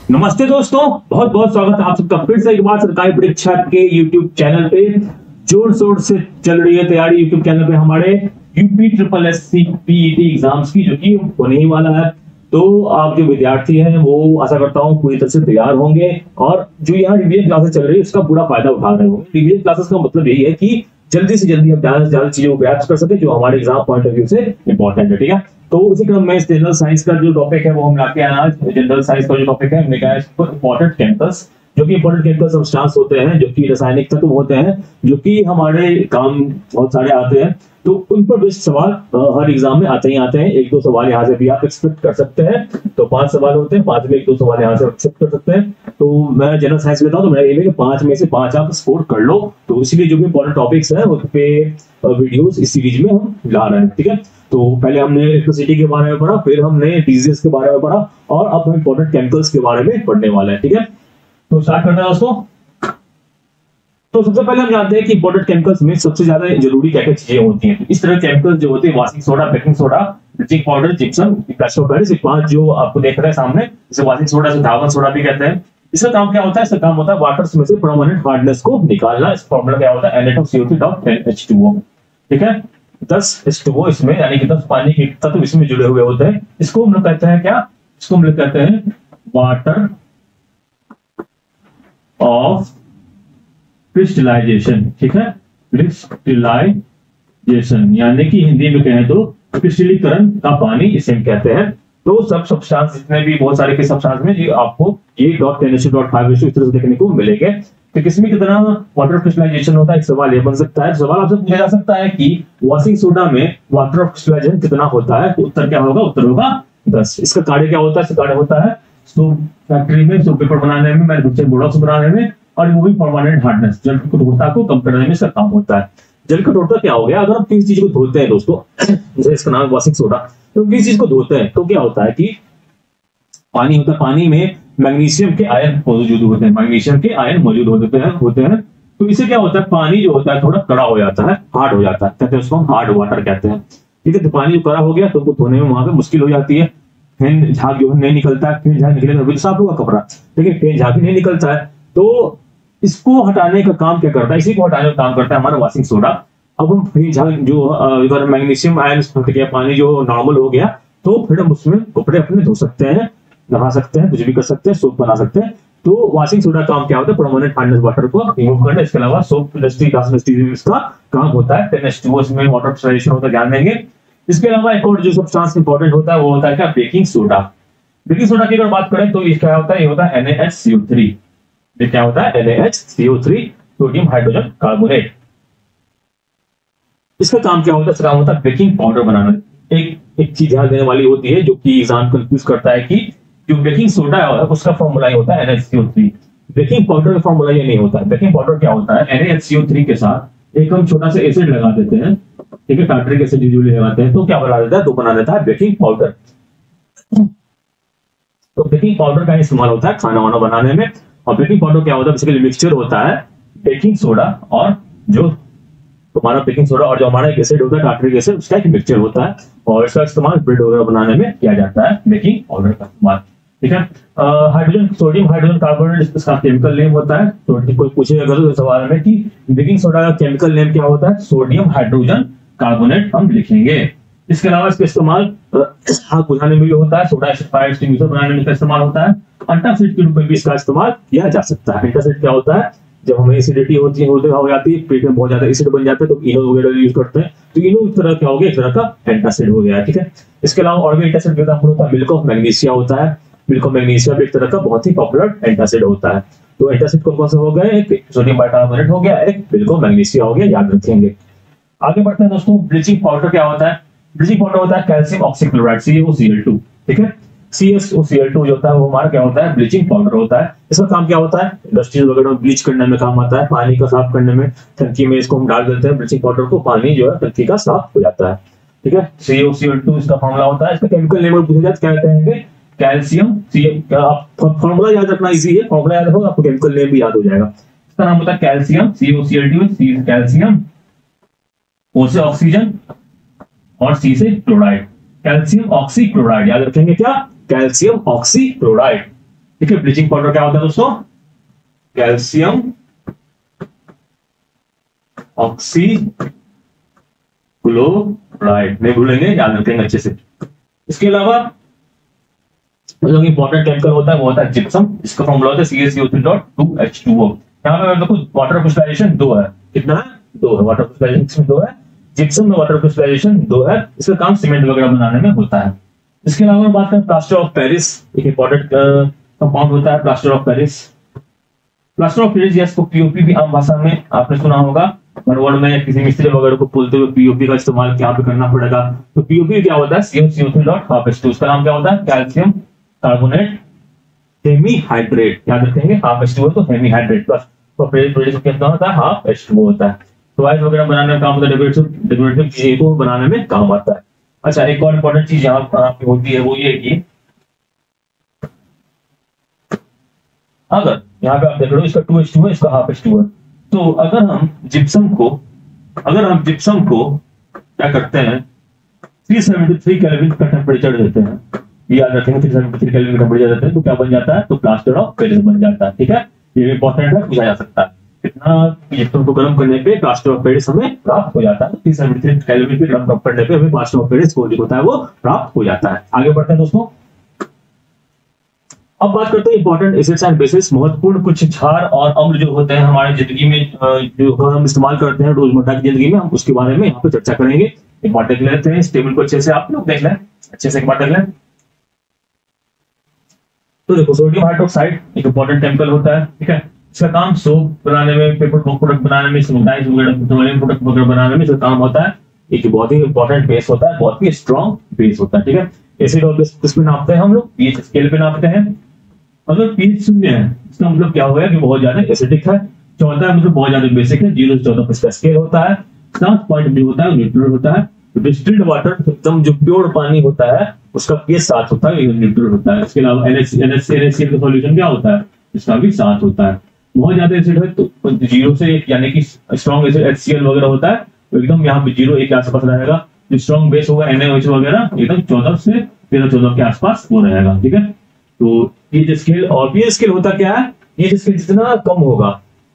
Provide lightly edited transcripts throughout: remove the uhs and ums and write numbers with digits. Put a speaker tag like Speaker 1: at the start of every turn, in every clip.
Speaker 1: नमस्ते दोस्तों, बहुत बहुत स्वागत है आप सबका फिर से एक बार सरकारी परीक्षा के YouTube चैनल पे। जोर शोर से चल रही है तैयारी YouTube चैनल पे हमारे UP triple S C PET exams की, जो कि होने ही वाला है। तो आप जो विद्यार्थी हैं वो आशा करता हूँ पूरी तरह से तैयार होंगे और जो यहाँ रिवीजन क्लासेस चल रही है उसका पूरा फायदा उठा रहे होंगे। रिवीजन क्लासेस का मतलब यही है कि जल्दी से जल्दी हम ज्यादा से ज्यादा चीजों को ग्रैस्प कर सके जो हमारे एग्जाम पॉइंट ऑफ व्यू से इंपॉर्टेंट है। ठीक है, तो उसी क्रम में जनरल साइंस का जो टॉपिक है वो हम लाके आए आज। जनरल साइंस का जो टॉपिक है हमने कहा है इंपॉर्टेंट केमिकल्स, जो कि इंपॉर्टेंट केमिकल सब्सटेंस होते हैं, जो कि रासायनिक तत्व होते हैं, जो कि हमारे काम बहुत सारे आते हैं। तो उन पर बेस्ड सवाल हर एग्जाम में आते ही आते हैं। एक दो सवाल यहाँ से भी आप एक्सपेक्ट कर सकते हैं। तो 5 सवाल होते हैं, 5 में एक दो सवाल यहाँ से एक्सपेक्ट कर सकते हैं। तो मैं जनरल साइंस लेता हूँ तो मेरा एम है कि 5 में से 5 आप स्कोर कर लो। तो इसलिए जो भी इंपॉर्टेंट टॉपिक्स हैं उन पे वीडियोस इस सीरीज में हम ला रहे हैं। ठीक है, तो पहले हमने इलेक्ट्रिसिटी के बारे में पढ़ा, फिर हमने डीजीएस के बारे में पढ़ा और अब हम इंपॉर्टेंट केमिकल्स के बारे में पढ़ने वाले हैं। ठीक है, तो स्टार्ट करते हैं दोस्तों। तो सबसे पहले हम जानते हैं कि इंपॉर्टेंट केमिकल्स में सबसे ज्यादा जरूरी क्या क्या चीजें होती हैं। इस तरह केमिकल्स जो होते हैं washing soda, baking soda, bleaching powder, gypsum, plaster Paris, 5 जो आपको देख रहे हैं सामने, इसे वाशिंग सोडा से धावन सोडा भी कहते हैं। इसका काम क्या होता है? इसका काम होता है वाटर में से परमानेंट हार्डनेस को निकालना। इस फॉर्मूला क्या होता है? Na2CO3.10H2O। ठीक है, 10 H2O इसमें, यानी कि 10 पानी के तत्व इसमें जुड़े हुए होते हैं। इसको हम लोग कहते हैं क्या? इसको हम लोग कहते हैं वाटर ऑफ क्रिस्टलाइजेशन। ठीक है, क्रिस्टलाइजेशन यानी कि हिंदी में कहें तो क्रिस्टलीकरण का पानी इसे हम कहते हैं। तो सब सब्सटेंस जितने भी बहुत सारे के सब्सटेंस में ये आपको ये .10H2.5 इस तरह से देखने को मिलेंगे। तो किसमें कितना वाटर क्रिस्टलाइजेशन होता है? एक सवाल ये बन सकता है। सवाल आपसे पूछा जा सकता है कि वॉशिंग सोडा में वाटर ऑफ क्रिस्टलाइजेशन कितना होता है? तो उत्तर क्या होगा? उत्तर होगा 10। इसका कार्य क्या होता है? इसका कार्य होता है सोप फैक्ट्री में सोप पेपर बनाने में, मैन्युफैक्चरिंग प्रोडक्ट्स बनाने में और रिमूविंग परमानेंट हार्डनेस, जल की कठोरता को कम करने में इसका काम होता है। जल की कठोरता क्या हो गया? अगर हम किसी चीज को धोते हैं दोस्तों, जैसे इसका नाम वॉशिंग सोडा, तो किसी चीज को धोते हैं तो क्या होता है कि पानी होता है, पानी में मैग्नीशियम के आयन मौजूद होते हैं, मैग्नीशियम के आयन मौजूद होते हैं। तो इससे क्या होता है? पानी जो होता है थोड़ा कड़ा हो जाता है, हार्ड हो जाता है, कहते हैं उसको हम हार्ड वाटर कहते हैं। ठीक है, तो पानी जो कड़ा हो गया तो धोने में वहां पे मुश्किल हो जाती है। फेन झाग जो नहीं निकलता है, फेन झाग निकलेगा तो साफ होगा कपड़ा, लेकिन फेन झाग नहीं निकलता है। तो इसको हटाने का काम क्या करता है? इसी को हटाने का काम करता है हमारा वॉशिंग सोडा। अब हम फेन झाग जो अगर मैग्नीशियम आयन हट गया, पानी जो नॉर्मल हो गया, तो फिर हम उसमें कपड़े अपने धो सकते हैं, नहा सकते हैं, कुछ भी कर सकते हैं, सोप बना सकते हैं। तो वॉशिंग सोडा काम क्या होता है? परमानेंट हार्डनेस वाटर को रिमूव करना। इसके अलावा सोप इंडस्ट्री, ग्लास इंडस्ट्री में इसका काम होता है। 10H2O इसमें वाटर क्रिस्टलाइजेशन होता है, ध्यान देंगे। इसके अलावा एक और जो सब्सटेंस इंपॉर्टेंट होता है वो होता है क्या? Baking soda. बेकिंग सोडा की अगर बात करें तो ये क्या होता है? ये होता है NaHCO3। ये क्या होता है? NaHCO3, sodium hydrogen carbonate. इसका काम क्या होता है? इसका काम होता है बेकिंग पाउडर बनाना। एक चीज ध्यान देने वाली होती है जो कि एग्जाम कंफ्यूज करता है कि जो बेकिंग सोडा है उसका फॉर्मूला होता है NaHCO3। बेकिंग पाउडर का फॉर्मूला ये नहीं होता है। बेकिंग पाउडर क्या होता है? NaHCO3 के साथ एक हम छोटा सा एसिड लगा देते हैं। ठीक है, टार्टरिक एसिड यूजुअली लगाते हैं, तो क्या बना देता है? तो बना देता है बेकिंग पाउडर। तो बेकिंग पाउडर का इस्तेमाल होता है खाना वाना बनाने में। और बेकिंग पाउडर क्या होता है? बेसिकली मिक्सचर होता है बेकिंग सोडा और जो हमारा बेकिंग सोडा और जो हमारा एक एसिड होता है टार्टरिक एसिड, उसका एक मिक्सचर होता है और इसका इस्तेमाल ब्रेड वगैरह बनाने में किया जाता है, बेकिंग पाउडर का इस्तेमाल। ठीक है, हाइड्रोजन, सोडियम हाइड्रोजन कार्बोनेट इसका केमिकल नेम होता है। तो कोई पूछे अगर सवाल में कि बेकिंग सोडा का केमिकल नेम क्या होता है? सोडियम हाइड्रोजन कार्बोनेट हम लिखेंगे। इसके अलावा इसका इस्तेमाल आग बुझाने में भी होता है, सोडा एसिड फायर एक्सटिंग्विशर बनाने में इसका इस्तेमाल होता है। एंटासिड के रूप में भी इसका इस्तेमाल किया जा सकता है। एंटासिड क्या होता है? जब हमें एसिडिटी होती है, हो जाती है, पेट में बहुत ज्यादा एसिड बन जाता है, तो इनो वगैरह यूज करते हैं। तो इनो एक तरह क्या हो गया? एक तरह का एंटासिड हो गया। ठीक है, इसके अलावा और भी एंटासिड का एग्जांपल होता है मिल्क ऑफ मैग्नीशिया होता है। मिल्क ऑफ मैग्नीशिया भी एक तरह का बहुत ही पॉपुलर एंटासिड होता है। तो एंटासिड कौन से हो गए? एक सोडियम बाइकार्बोनेट हो गया, एक मिल्क ऑफ मैग्नीशिया हो गया, याद रखेंगे। आगे बढ़ते हैं दोस्तों। ब्लीचिंग पाउडर क्या होता है? ब्लीचिंग पाउडर होता है कैल्शियम ऑक्सीक्लोराइड, CaOCl2। ठीक है, CaOCl2 जो होता है वो हमारा क्या होता है? ब्लीचिंग पाउडर होता है। इसका काम क्या होता है? इंडस्ट्रीज वगैरह में ब्लीच करने में काम आता है, पानी का साफ करने में। टंकी में इसको हम डाल देते हैं ब्लीचिंग पाउडर को, पानी जो है टंकी का साफ हो जाता है। ठीक है, CaOCl2 इसका फॉर्मूला होता है। इसका केमिकल नेम पूछा जाए क्या कहेंगे? कैल्शियम। फॉर्मूला याद रखना इजी है, फॉर्मूला याद रखो आपको केमिकल नेम भी याद हो जाएगा। इसका नाम होता है calcium, CaOCl2, C calcium, O से ऑक्सीजन और C से क्लोराइड। कैल्शियम ऑक्सीक्लोराइड, याद रखेंगे क्या? Calcium oxychloride. ठीक है। ब्लीचिंग पाउडर क्या होता है दोस्तों? कैल्शियम ऑक्सीक्लोराइड, नहीं भूलेंगे, याद रखेंगे अच्छे से। इसके अलावा जो इंपॉर्टेंट केमिकल होता है वो होता है जिप्सम, जिसका फॉर्मूला होता है CaCO3.2H2O। यहाँ पे देखो वाटर क्रिस्टलाइजेशन 2 है, कितना है? 2 है। वाटर क्रिस्टलाइजेशन 2 है, जिप्सम में वाटर क्रिस्टलाइजेशन 2 है। इसका काम सीमेंट वगैरह बनाने में होता है। इसके अलावा बात करें प्लास्टर ऑफ पेरिस, एक इंपॉर्टेंट कंपाउंड होता है plaster of Paris. Plaster of Paris जिसको पीओपी भी आम भाषा में आपने सुना होगा, हर वर्ड में किसी मिस्त्री वगैरह को बोलते हुए पीओपी का इस्तेमाल यहाँ पे करना पड़ेगा। तो पीओपी क्या होता है? CaCO3.2H2। उसका नाम क्या होता है? कैल्शियम कार्बोनेट हेमीहाइड्रेट, याद रखेंगे। हाफ H2O तो हेमीहाइड्रेट प्लस प्रोडक्ट कितना होता है? हाफ H2O होता है। तो वाइस वगैरह बनाने में काम होता है, डेकोरेटिव चीजें को बनाने में काम आता है। अच्छा, एक और इंपॉर्टेंट चीज यहाँ पे होती है, वो ये कि अगर यहाँ पे आप देख रहे हो इसका 2H2 है, इसका हाफ H2 है, तो अगर हम जिप्सम को क्या करते हैं, 373 केल्विन का टेम्परेचर देते हैं, याद रखेंगे 373 केल्विन का टेम्परेचर देते हैं, तो क्या बन जाता है? तो प्लास्टर ऑफ पेरिस बन जाता है। ठीक है, ये इंपॉर्टेंट है, पूछा जा सकता है कितना जिप्सम को गर्म करने पे प्लास्टर ऑफ पेरिस हमें प्राप्त हो जाता है। 373 केल्विन पे गर्म करने पे हमें प्लास्टर ऑफ पेरिस जो होता है वो प्राप्त हो जाता है। आगे बढ़ते हैं दोस्तों। अब बात करते हैं इंपॉर्टेंट एसिड्स एंड बेसिस, महत्वपूर्ण कुछ क्षार और अम्ल जो होते हैं हमारे जिंदगी में, जो हम इस्तेमाल करते हैं रोजमर्रा की जिंदगी में, हम उसके बारे में यहाँ पे चर्चा करेंगे। एक बार देख लेते हैं इस टेबल को अच्छे से, आप लोग देख लें अच्छे से, एक बार देख लें। तो देखो सोडियम हाइड्रोक्साइड एक इंपॉर्टेंट केमिकल होता है। ठीक है, इसका काम सोप बनाने में, पेपर प्रोडक्ट बनाने में, सैनिटाइज वगैरह प्रोडक्ट वगैरह बनाने में इसका काम होता है। एक बहुत ही इंपॉर्टेंट बेस होता है, बहुत ही स्ट्रॉन्ग बेस होता है। ठीक है, एसिड और बेस किस पे नापते हैं हम लोग? पीएच स्केल पे नापते हैं। अगर पीएच 0 है इसका मतलब क्या होगा कि बहुत ज्यादा एसिडिक है, 14 मतलब बहुत ज्यादा बेसिक है, 0 से 14 इसका स्केल होता है। 7 पॉइंट जो होता है न्यूट्रल होता है। डिस्टिल्ड वाटर एकदम जो प्योर पानी होता है उसका पीएच 7 होता है, ये न्यूट्रल होता है। इसके अलावा NaCl का सॉल्यूशन क्या होता है? इसका भी 7 होता है। बहुत ज्यादा एसिड है तो 0 से 1 यानी कि स्ट्रॉन्ग एसिड HCl वगैरह होता है तो एकदम यहाँ पे 0-1 के आसपास रहेगा। जो स्ट्रॉन्ग बेस होगा NaOH वगैरह एकदम 14 से 13-14 के आसपास वो रहेगा। ठीक है, तो पीएच स्केल और पीएच स्केल होता क्या है? पीएच स्केल जितना कम होगा,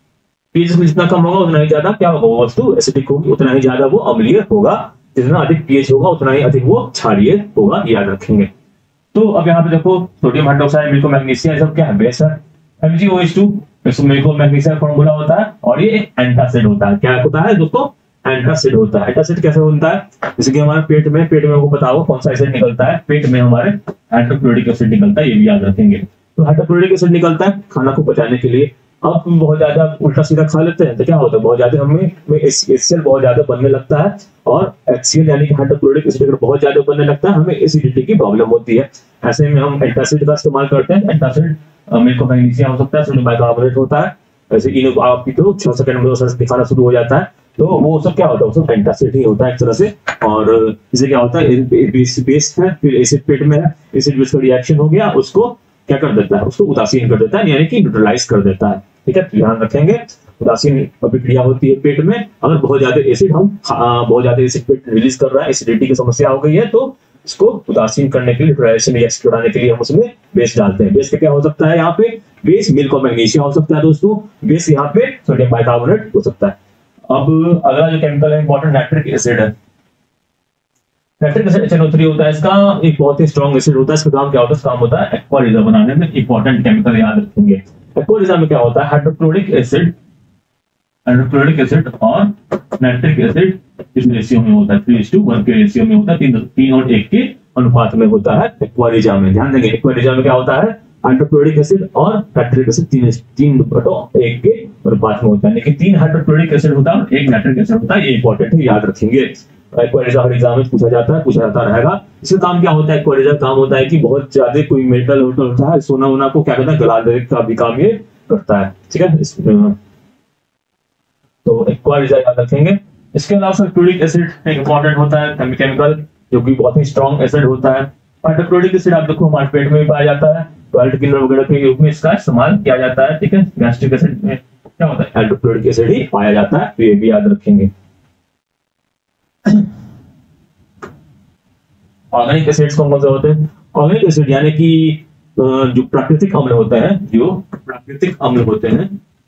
Speaker 1: पीएच स्केल जितना कम होगा उतना ही ज्यादा क्या होगा? वो वस्तु एसिडिक होगी, उतना ही ज्यादा वो अम्लीय होगा। जितना अधिक पीएच होगा उतना ही अधिक वो क्षारीय होगा, याद रखेंगे। तो अब यहाँ पे देखो सोडियम हाइड्रोक्साइड, मिल्को मैग्नीशिया, सब क्या है? बेस है। MgOH2 इसमें मिल्को मैग्नीशिया फॉर्मूला होता है और ये एंटासिड होता है। क्या होता है दोस्तों? एंटासिड होता है। एंटासिड कैसे बनता है? जैसे कि हमारे पेट में आपको पता होगा कौन सा एसिड निकलता है, पेट में हमारे हाइड्रोक्लोरिक एसिड निकलता है, ये भी याद रखेंगे। तो हाइड्रोक्लोरिक एसिड निकलता है खाना को पचाने के लिए। अब बहुत ज्यादा उल्टा सीधा खा लेते हैं तो क्या होता है? बहुत ज्यादा हमें HCl बहुत ज्यादा बनने लगता है और HCl यानी कि हाइड्रोक्लोरिक एसिड अगर बहुत ज्यादा बनने लगता है हमें एसिडिटी की प्रॉब्लम होती है। ऐसे में हम एंटासिड का इस्तेमाल करते हैं। एंटासिड मिल्को मैग्नीशिया हो सकता है, सोडियम बाइकार्बोनेट होता है। ऐसे इन आपकी तो 6 सेकंड में वो दिखाना शुरू हो जाता है, तो वो सब क्या होता है? वो सब एंटासिड ही होता है एक तरह से। और इसे क्या होता है? बेस है, फिर एसिड पेट में है, एसिड बेस का रिएक्शन हो गया, उसको क्या कर देता है? उसको उदासीन कर देता है, यानी कि न्यूट्रलाइज कर देता है। ठीक है, ध्यान रखेंगे। उदासीन अभिक्रिया होती है पेट में। अगर बहुत ज्यादा एसिड बहुत ज्यादा एसिड पेट रिलीज कर रहा है, एसिडिटी की समस्या हो गई है, तो इसको उदासीन करने के लिए, न्यूट्रलाइजेशन रिएक्शन कराने के लिए हम उसमें बेस डालते हैं। बेस का क्या हो सकता है? यहाँ पे बेस मिल्को मैग्नीशिया हो सकता है दोस्तों, बेस यहाँ पे सोडियम बाइकार्बोनेट हो सकता है। अब अगला जो केमिकल है इंपॉर्टेंट, नाइट्रिक एसिड है। नाइट्रिक एसिड HNO3 होता है, इसका एक बहुत ही स्ट्रॉन्ग एसिड होता है। इसका काम क्या होता है? इसका काम होता है एक्वा रेज़र बनाने में। इंपॉर्टेंट केमिकल याद रखेंगे। एक्वा रेज़र में क्या होता है? हाइड्रोक्लोरिक एसिड और नाइट्रिक एसिड इस रेशियो में होता है, 3:1 के रेशियो में होता है, 3 और 1 के अनुपात में होता है एक्वा रेज़र में। ध्यान देंगे एक्वा रेज़र में क्या होता है? हाइड्रोक्लोरिक एसिड और नाइट्रिक एसिड 3:1 के अनुपात में होता है, लेकिन 3 हाइड्रोक्लोरिक एसिड होता है और 1 नाइट्रिक एसिड होता है। ये इंपॉर्टेंट है, याद रखेंगे। एक्वा रेज़र हर एग्जाम में पूछा जाता रहेगा। इसका काम क्या होता है? एक्वा रेज़र काम होता है कि बहुत ज्यादा कोई मेटल होता है, सोना वोना को क्या करता है? गला देने का भी काम ये करता है। ठीक है, तो एक्वा रेज़र याद रखेंगे। इसके अलावा सल्फ्यूरिक एसिड एक इंपॉर्टेंट होता है केमिकल, जो कि बहुत ही स्ट्रॉन्ग एसिड होता है। हाइड्रोक्लोरिक एसिड आप देखो हमारे पेट में भी पाया जाता है, टॉयलेट क्लीनर वगैरह के रूप में इसका इस्तेमाल किया जाता है। ठीक है, गैस्ट्रिक एसिड में क्या होता है? हाइड्रोक्लोरिक एसिड ही पाया जाता है, तो ये भी याद रखेंगे। ऑर्गेनिक एसिड्स कौन कौन से होते हैं? ऑर्गेनिक एसिड यानी कि जो प्राकृतिक अम्ल होते हैं, जो प्राकृतिक अम्ल होते हैं,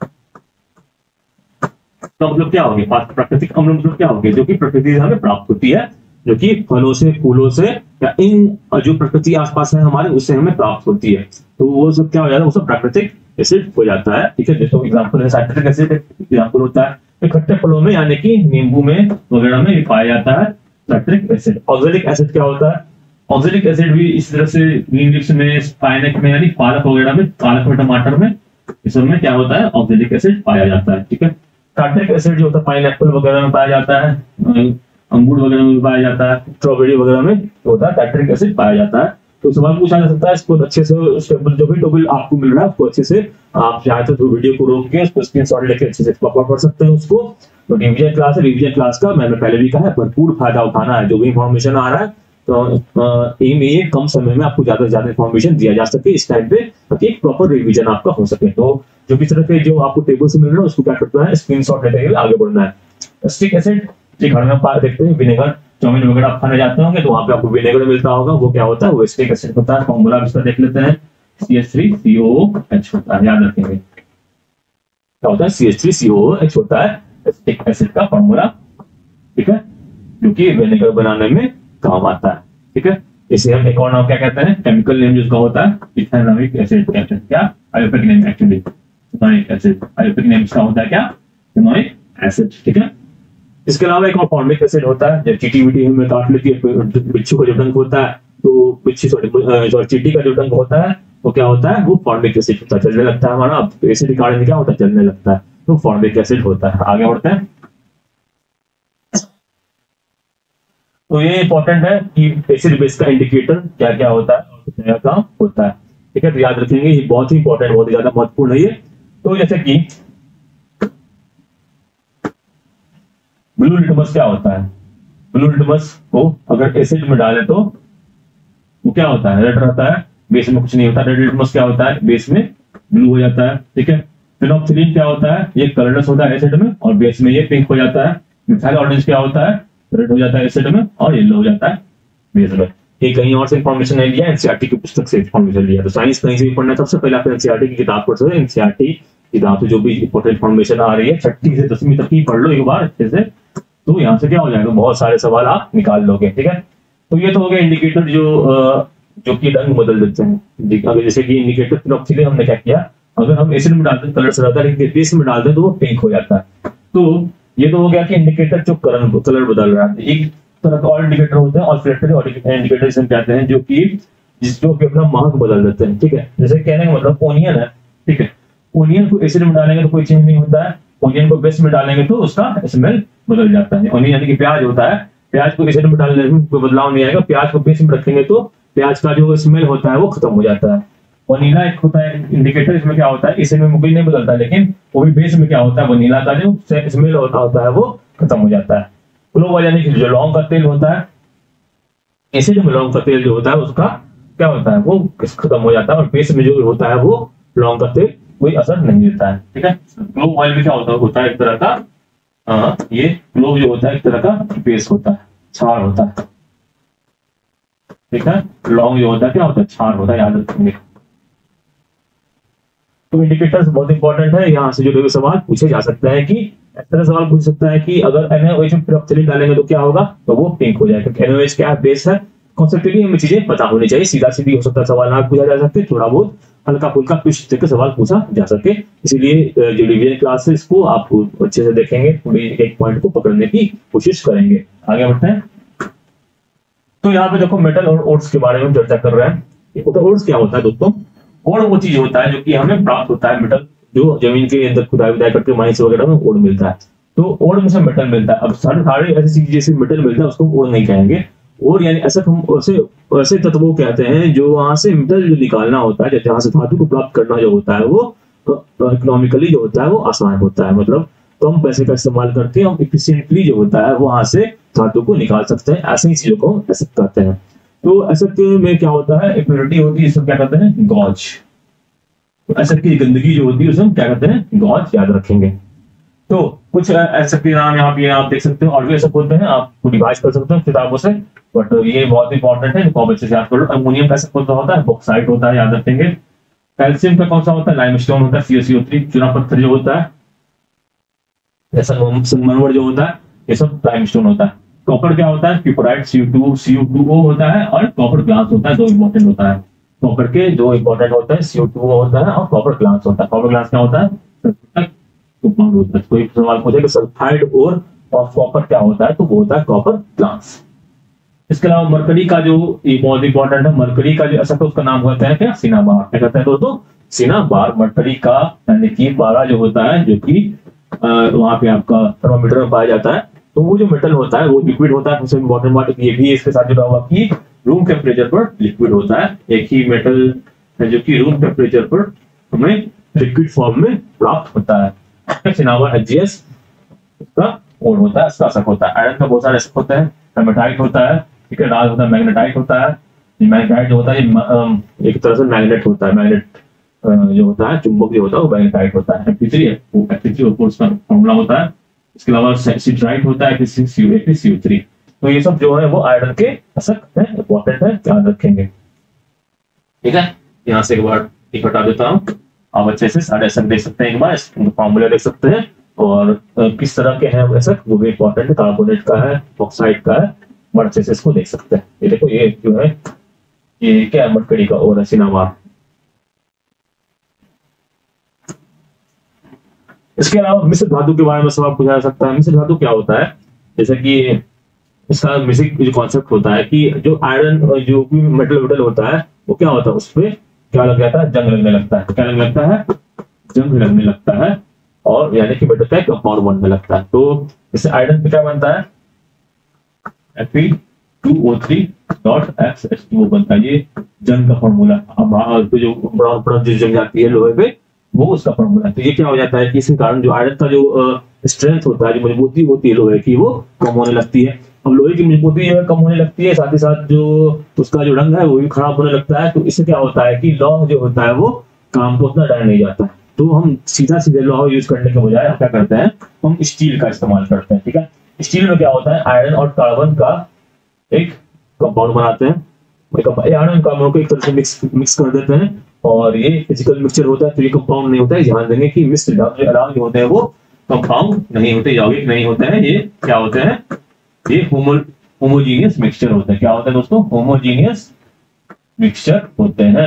Speaker 1: तो मतलब क्या होगी, प्राकृतिक अम्ल मतलब क्या होगी, जो कि प्रकृति से हमें प्राप्त होती है, जो कि फलों से, फूलों से, या इन जो प्रकृति आसपास है हमारे, उससे हमें प्राप्त होती है। तो वो सब क्या हो जाता है, वो सब प्राकृतिक एसिड हो जाता है। ठीक है, जैसे एग्जाम्पल है साइट्रिक एसिड एग्जाम्पल होता है खट्टे फलों में, यानी कि नींबू में वगैरह में पाया जाता है साइट्रिक एसिड। ऑक्सैलिक एसिड क्या होता है, ऑक्सैलिक एसिड भी इस तरह से ग्रीन लीव्स में, स्पाइनक में, यानी पालक वगैरह में, पालक में, टमाटर में, इस सब में क्या होता है, ऑक्सैलिक एसिड पाया जाता है। ठीक है, टार्टरिक एसिड जो होता है पाइनएप्पल वगैरह में पाया जाता है, अंगूर वगैरह में पाया जाता है, स्ट्रॉबेरी वगैरह में होता है टार्टरिक एसिड पाया जाता है। तो सवाल पूछा जा सकता है, इसको अच्छे से स्टेबल जो भी टेबल आपको मिल रहा है उसको अच्छे से आप चाहे तो वीडियो को रोक के उसको स्क्रीनशॉट लेके अच्छे से पढ़ सकते हैं उसको। तो रिवीजन क्लास है, रिवीजन क्लास का मैंने पहले भी कहा है भरपूर फायदा उठाना है, जो भी इंफॉर्मेशन आ रहा है तो एम ये कम समय में आपको ज्यादा से ज्यादा इंफॉर्मेशन दिया जा सके इस टाइम पे, ताकि एक प्रॉपर रिवीजन आपका हो सके। तो जो भी तरह के जो आपको टेबल से मिल रहा है उसको क्या करना है, स्क्रीनशॉट लेते हुए आगे बढ़ना है। एसिटिक एसिड घर में देखते हैं, विनेगर चाउमीन वगैरह आप खाने जाते होंगे तो वहां पे आपको विनेगर मिलता होगा, वो क्या होता है, वो एसिटिक एसिड होता है। फॉर्मूला इसका देख लेते हैं, CH3COOH होता है, याद रखेंगे क्या होता है, CH3COOH होता है एसिटिक एसिड का फॉर्मूला। ठीक है, जो कि विनेगर बनाने में काम आता है। ठीक है, इसे हम एक और नाम क्या कहते हैं, केमिकल नेम जिसका होता है इथेनॉइक एसिड कहते हैं, क्या IUPAC name, actually ethanoic acid, IUPAC name इसका होता है क्या, इथेनॉइक एसिड। ठीक है, इसके अलावा एक और फॉर्मिक एसिड होता है, जब चीटी वीटी हमें काट लेती है, बिच्छू का जो डंक होता है, तो बिच्छू चीटी का जो डंक होता है वो क्या होता है, वो फॉर्मिक एसिड होता है, जलने लगता है हमारा, एसिड काटने क्या होता है, जलने लगता है, तो फॉर्मिक एसिड होता है। आगे बढ़ते हैं, तो ये इंपॉर्टेंट है कि एसिड बेस का इंडिकेटर क्या क्या होता है, क्या काम होता है। ठीक है, तो याद रखेंगे, ये बहुत ही इंपॉर्टेंट, बहुत ही ज्यादा महत्वपूर्ण है ये। तो जैसे कि ब्लू लिटमस क्या होता है, ब्लू लिटमस को अगर एसिड में डालें तो वो क्या होता है, रेड रहता है, बेस में कुछ नहीं होता। रेड लिटमस क्या होता है, बेस में ब्लू हो जाता है। ठीक है, फिनोक्सिलिन क्या होता है, ये कलरलेस होता है एसिड में और बेस में ये पिंक हो जाता है। मिथाइल ऑरेंज क्या होता है, रेड हो जाता है एसिड में और येलो हो जाता है बेस में। ये कहीं और से इंफॉर्मेशन नहीं लिया, एनसीईआरटी की पुस्तक से इंफॉर्मेशन लिया। तो साइंस कहीं से भी पढ़ना है सबसे पहले आप एनसीईआरटी की किताब पढ़ सकते हैं। एनसीईआरटी किताब से जो भी इंपॉर्टेंट इंफॉर्मेशन आ रही है 6वीं से 10वीं तक की पढ़ लो एक बार अच्छे से, तो यहाँ से क्या हो जाएगा, बहुत सारे सवाल आप निकाल लोगे। ठीक है, तो ये तो हो गया इंडिकेटर जो कि रंग बदल देते हैं। अगर जैसे कि इंडिकेटर फिनोक्सिलिन हमने क्या किया, अगर हम एसिड में डालते हैं कलर से रहता है, लेकिन बेस में डालते हैं तो वो पिंक हो जाता है। तो ये तो हो गया कि इंडिकेटर जो कलर बदल रहा है। एक तरह का और इंडिकेटर होते हैं, ऑसिलेटरी इंडिकेटर जिसे कहते हैं, जो कि अपना महक बदल देते हैं। ठीक है, जैसे कहने का मतलब ओनियन है, ठीक है, ओनियन को एसिड में डालेंगे तो कोई चेंज नहीं होता है, ओनियन को बेस में डालेंगे तो उसका स्मेल बदल जाता है। ओनियन यानी कि प्याज होता है, प्याज को एसिड में डालने में कोई बदलाव नहीं आएगा, प्याज को बेस में रखेंगे तो प्याज का जो स्मेल होता है वो खत्म हो जाता है। वनीला एक होता है इंडिकेटर, इसमें क्या होता है, एसिड में कोई नहीं बदलता, लेकिन वो भी बेस में क्या होता है, वनीला का जो स्मेल होता है वो खत्म हो जाता है। क्लोव यानी कि जो लौंग का तेल होता है, एसिड में लौंग का तेल जो होता है उसका क्या होता है, वो खत्म हो जाता है, और बेस में जो होता है वो लौंग का तेल कोई असर नहीं देता है। ठीक है, क्लोव ऑयल में क्या होता है एक तरह का, ये क्लोव जो होता है एक तरह का बेस होता है, छार होता है। ठीक है, लौंग जो होता है क्या होता है, छार होता है, याद रखेंगे। तो इंडिकेटर्स बहुत इंपॉर्टेंट है, यहाँ से जुड़े हुए सवाल पूछे जा सकते हैं कि इस तरह सवाल पूछ सकता है कि अगर NaOH में फिनोक्सिलिन डालेंगे तो क्या होगा, तो वो पिंक हो जाएगा। NaOH क्या बेस है, कॉन्सेप्टली हमें चीजें पता होनी चाहिए, सीधा सीधी हो सकता है सवाल ना पूछा जा सके, थोड़ा बहुत हल्का फुल्का ट्विस्ट के सवाल पूछा जा सके। इसीलिए जो रिवीजन क्लास है इसको आप अच्छे से देखेंगे, थोड़ी एक पॉइंट को पकड़ने की कोशिश करेंगे। आगे बढ़ते हैं, तो यहाँ पे देखो मेटल और ओट्स के बारे में चर्चा कर रहे हैं। तो ओट्स क्या होता है दोस्तों, ओड वो चीज होता है जो कि हमें प्राप्त होता है, मेटल जो जमीन के अंदर खुदाई विदाई करके माइंस वगैरह में ओड मिलता है, तो ओड में से मेटल मिलता है। अब सारी ऐसी चीज जैसे मेटल मिलता है उसको ओड नहीं कहेंगे, और यानी ऐसा हम ऐसे तत्वों कहते हैं जो वहां से मेटल जो निकालना होता है, जहां से धातु को प्राप्त करना जो होता है वो इकोनॉमिकली जो होता है वो आसान होता है, मतलब कम पैसे का इस्तेमाल करके हम इफिशिएंटली जो होता है वहां से धातु को निकाल सकते हैं। ऐसी ही चीजों को हम एसिड कहते हैं। तो एसिड में क्या होता है, इम्प्योरिटी होती है, इसको क्या कहते हैं, गॉज। तो एसिड की गंदगी जो होती है उसे हम क्या कहते हैं, गॉज, याद रखेंगे। तो कुछ एसिड के नाम यहाँ पे आप देख सकते हो, और भी एसिड होते हैं, आप डिवाइड कर सकते हो किताबों से, बट ये बहुत इंपॉर्टेंट है, इनको अच्छे से याद कर लो। अमोनियम का एसिड कौन सा होता है? बॉक्साइट होता है, याद रखेंगे। कैल्शियम का कौन सा होता है? लाइमस्टोन होता है, CaCO3। चूना पत्थर जो होता है, संगमरमर जो होता है, ये सब लाइमस्टोन होता है। कॉपर क्या होता है? क्यूपराइट, CO2O होता है, और कॉपर ग्लास होता है, दो इंपॉर्टेंट होता है। कॉपर के दो इंपॉर्टेंट होता है, CO2O होता है और कॉपर ग्लास होता है। कॉपर ग्लास क्या होता है? कंपाउंड होता है। कोई सवाल पूछे कि सल्फाइड और ऑफ कॉपर क्या होता है, तो वो होता है कॉपर ग्लास। इसके अलावा मरकरी का जो बहुत इंपॉर्टेंट है, मरकरी का जो असर है उसका नाम होता है क्या? सिनाबार। क्या कहते हैं दोस्तों? सिनाबार। मरकरी का यानी कि पारा जो होता है, जो कि वहां पे आपका थर्मामीटर में पाया जाता है, तो वो जो मेटल होता है वो लिक्विड होता है। सबसे इंपॉर्टेंट बात ये भी इसके साथ जुड़ा हुआ कि रूम टेम्परेचर पर लिक्विड होता है। एक ही मेटल है जो कि रूम टेम्परेचर पर हमें लिक्विड फॉर्म में प्राप्त होता है। सिनाबार HgS इसका और होता है, इसका असर होता है। आयरन का बहुत सारे असर होते हैं। हेमेटाइट होता है, ठीक है, राज होता है, मैग्नेटाइट होता है। मैग्नेटाइट जो होता है एक तरह से मैग्नेट होता है। मैग्नेट जो होता है, चुंबक जो होता है वो मैग्नेटाइट होता है। Fe3 और उसका फॉर्मूला होता है। इसके अलावा सिट्राइट होता है, CO3। तो ये सब जो है वो आयरन के असर है, इंपॉर्टेंट है, ध्यान रखेंगे। ठीक है, यहाँ से एक बार एक हटा देता हूँ। आप अच्छे से सारे असर देख सकते हैं, एक बार फॉर्मूला देख सकते हैं, और किस तरह के हैं असर वो भी इंपॉर्टेंट है। कार्बोनेट का है, ऑक्साइड का है, बड़े अच्छे से इसको देख सकते हैं। ये देखो, ये जो है ये क्या है? मरकरी का और है सिनाबार। इसके अलावा मिश्र धातु के बारे में सवाल पूछा जा सकता है। मिश्र धातु क्या होता है? जैसे कि इसका बेसिक जो कॉन्सेप्ट होता है कि जो आयरन जो भी मेटल होता है वो क्या होता है, उस पर क्या लग जाता है? जंग लगने लगता है। क्या लगने लगता है? जंग लगने लगता है, और यानी कि मेटल का कंपाउंड बनने लगता है। तो इससे आयरन पे क्या बनता है? Fe2O3.XH2O बनता है। ये जंग का फॉर्मूला। अब जो ब्राउन परत जो जम जाती है लोहे पे, वो उसका फॉर्मूला है। तो ये क्या हो जाता है कि इसके कारण जो आयरन का जो स्ट्रेंथ होता है, जो मजबूती होती है लोहे की, वो कम होने लगती है। अब लोहे की मजबूती जो है कम होने लगती है, साथ ही साथ जो उसका जो रंग है वो भी खराब होने लगता है। तो इससे क्या होता है कि लौह जो होता है वो काम को उतना डाल नहीं जाता है। तो हम सीधा सीधे लौह यूज करने के बजाय हम क्या करते हैं? हम स्टील का इस्तेमाल करते हैं। ठीक है, स्टील में क्या होता है? आयरन और कार्बन का एक कंपाउंड बनाते हैं। आयरन कार्बन को एक तरह से मिक्स कर देते हैं, और ये फिजिकल मिक्सचर होता है, तो ये कंपाउंड नहीं होता है। ध्यान देंगे कि मिश्र धातु जो होते हैं वो कंपाउंड नहीं होते, यौगिक नहीं होते हैं। ये क्या होते हैं? ये होमोजीनियस मिक्सचर होते हैं। क्या होते हैं दोस्तों? होमोजीनियस मिक्सचर होते हैं,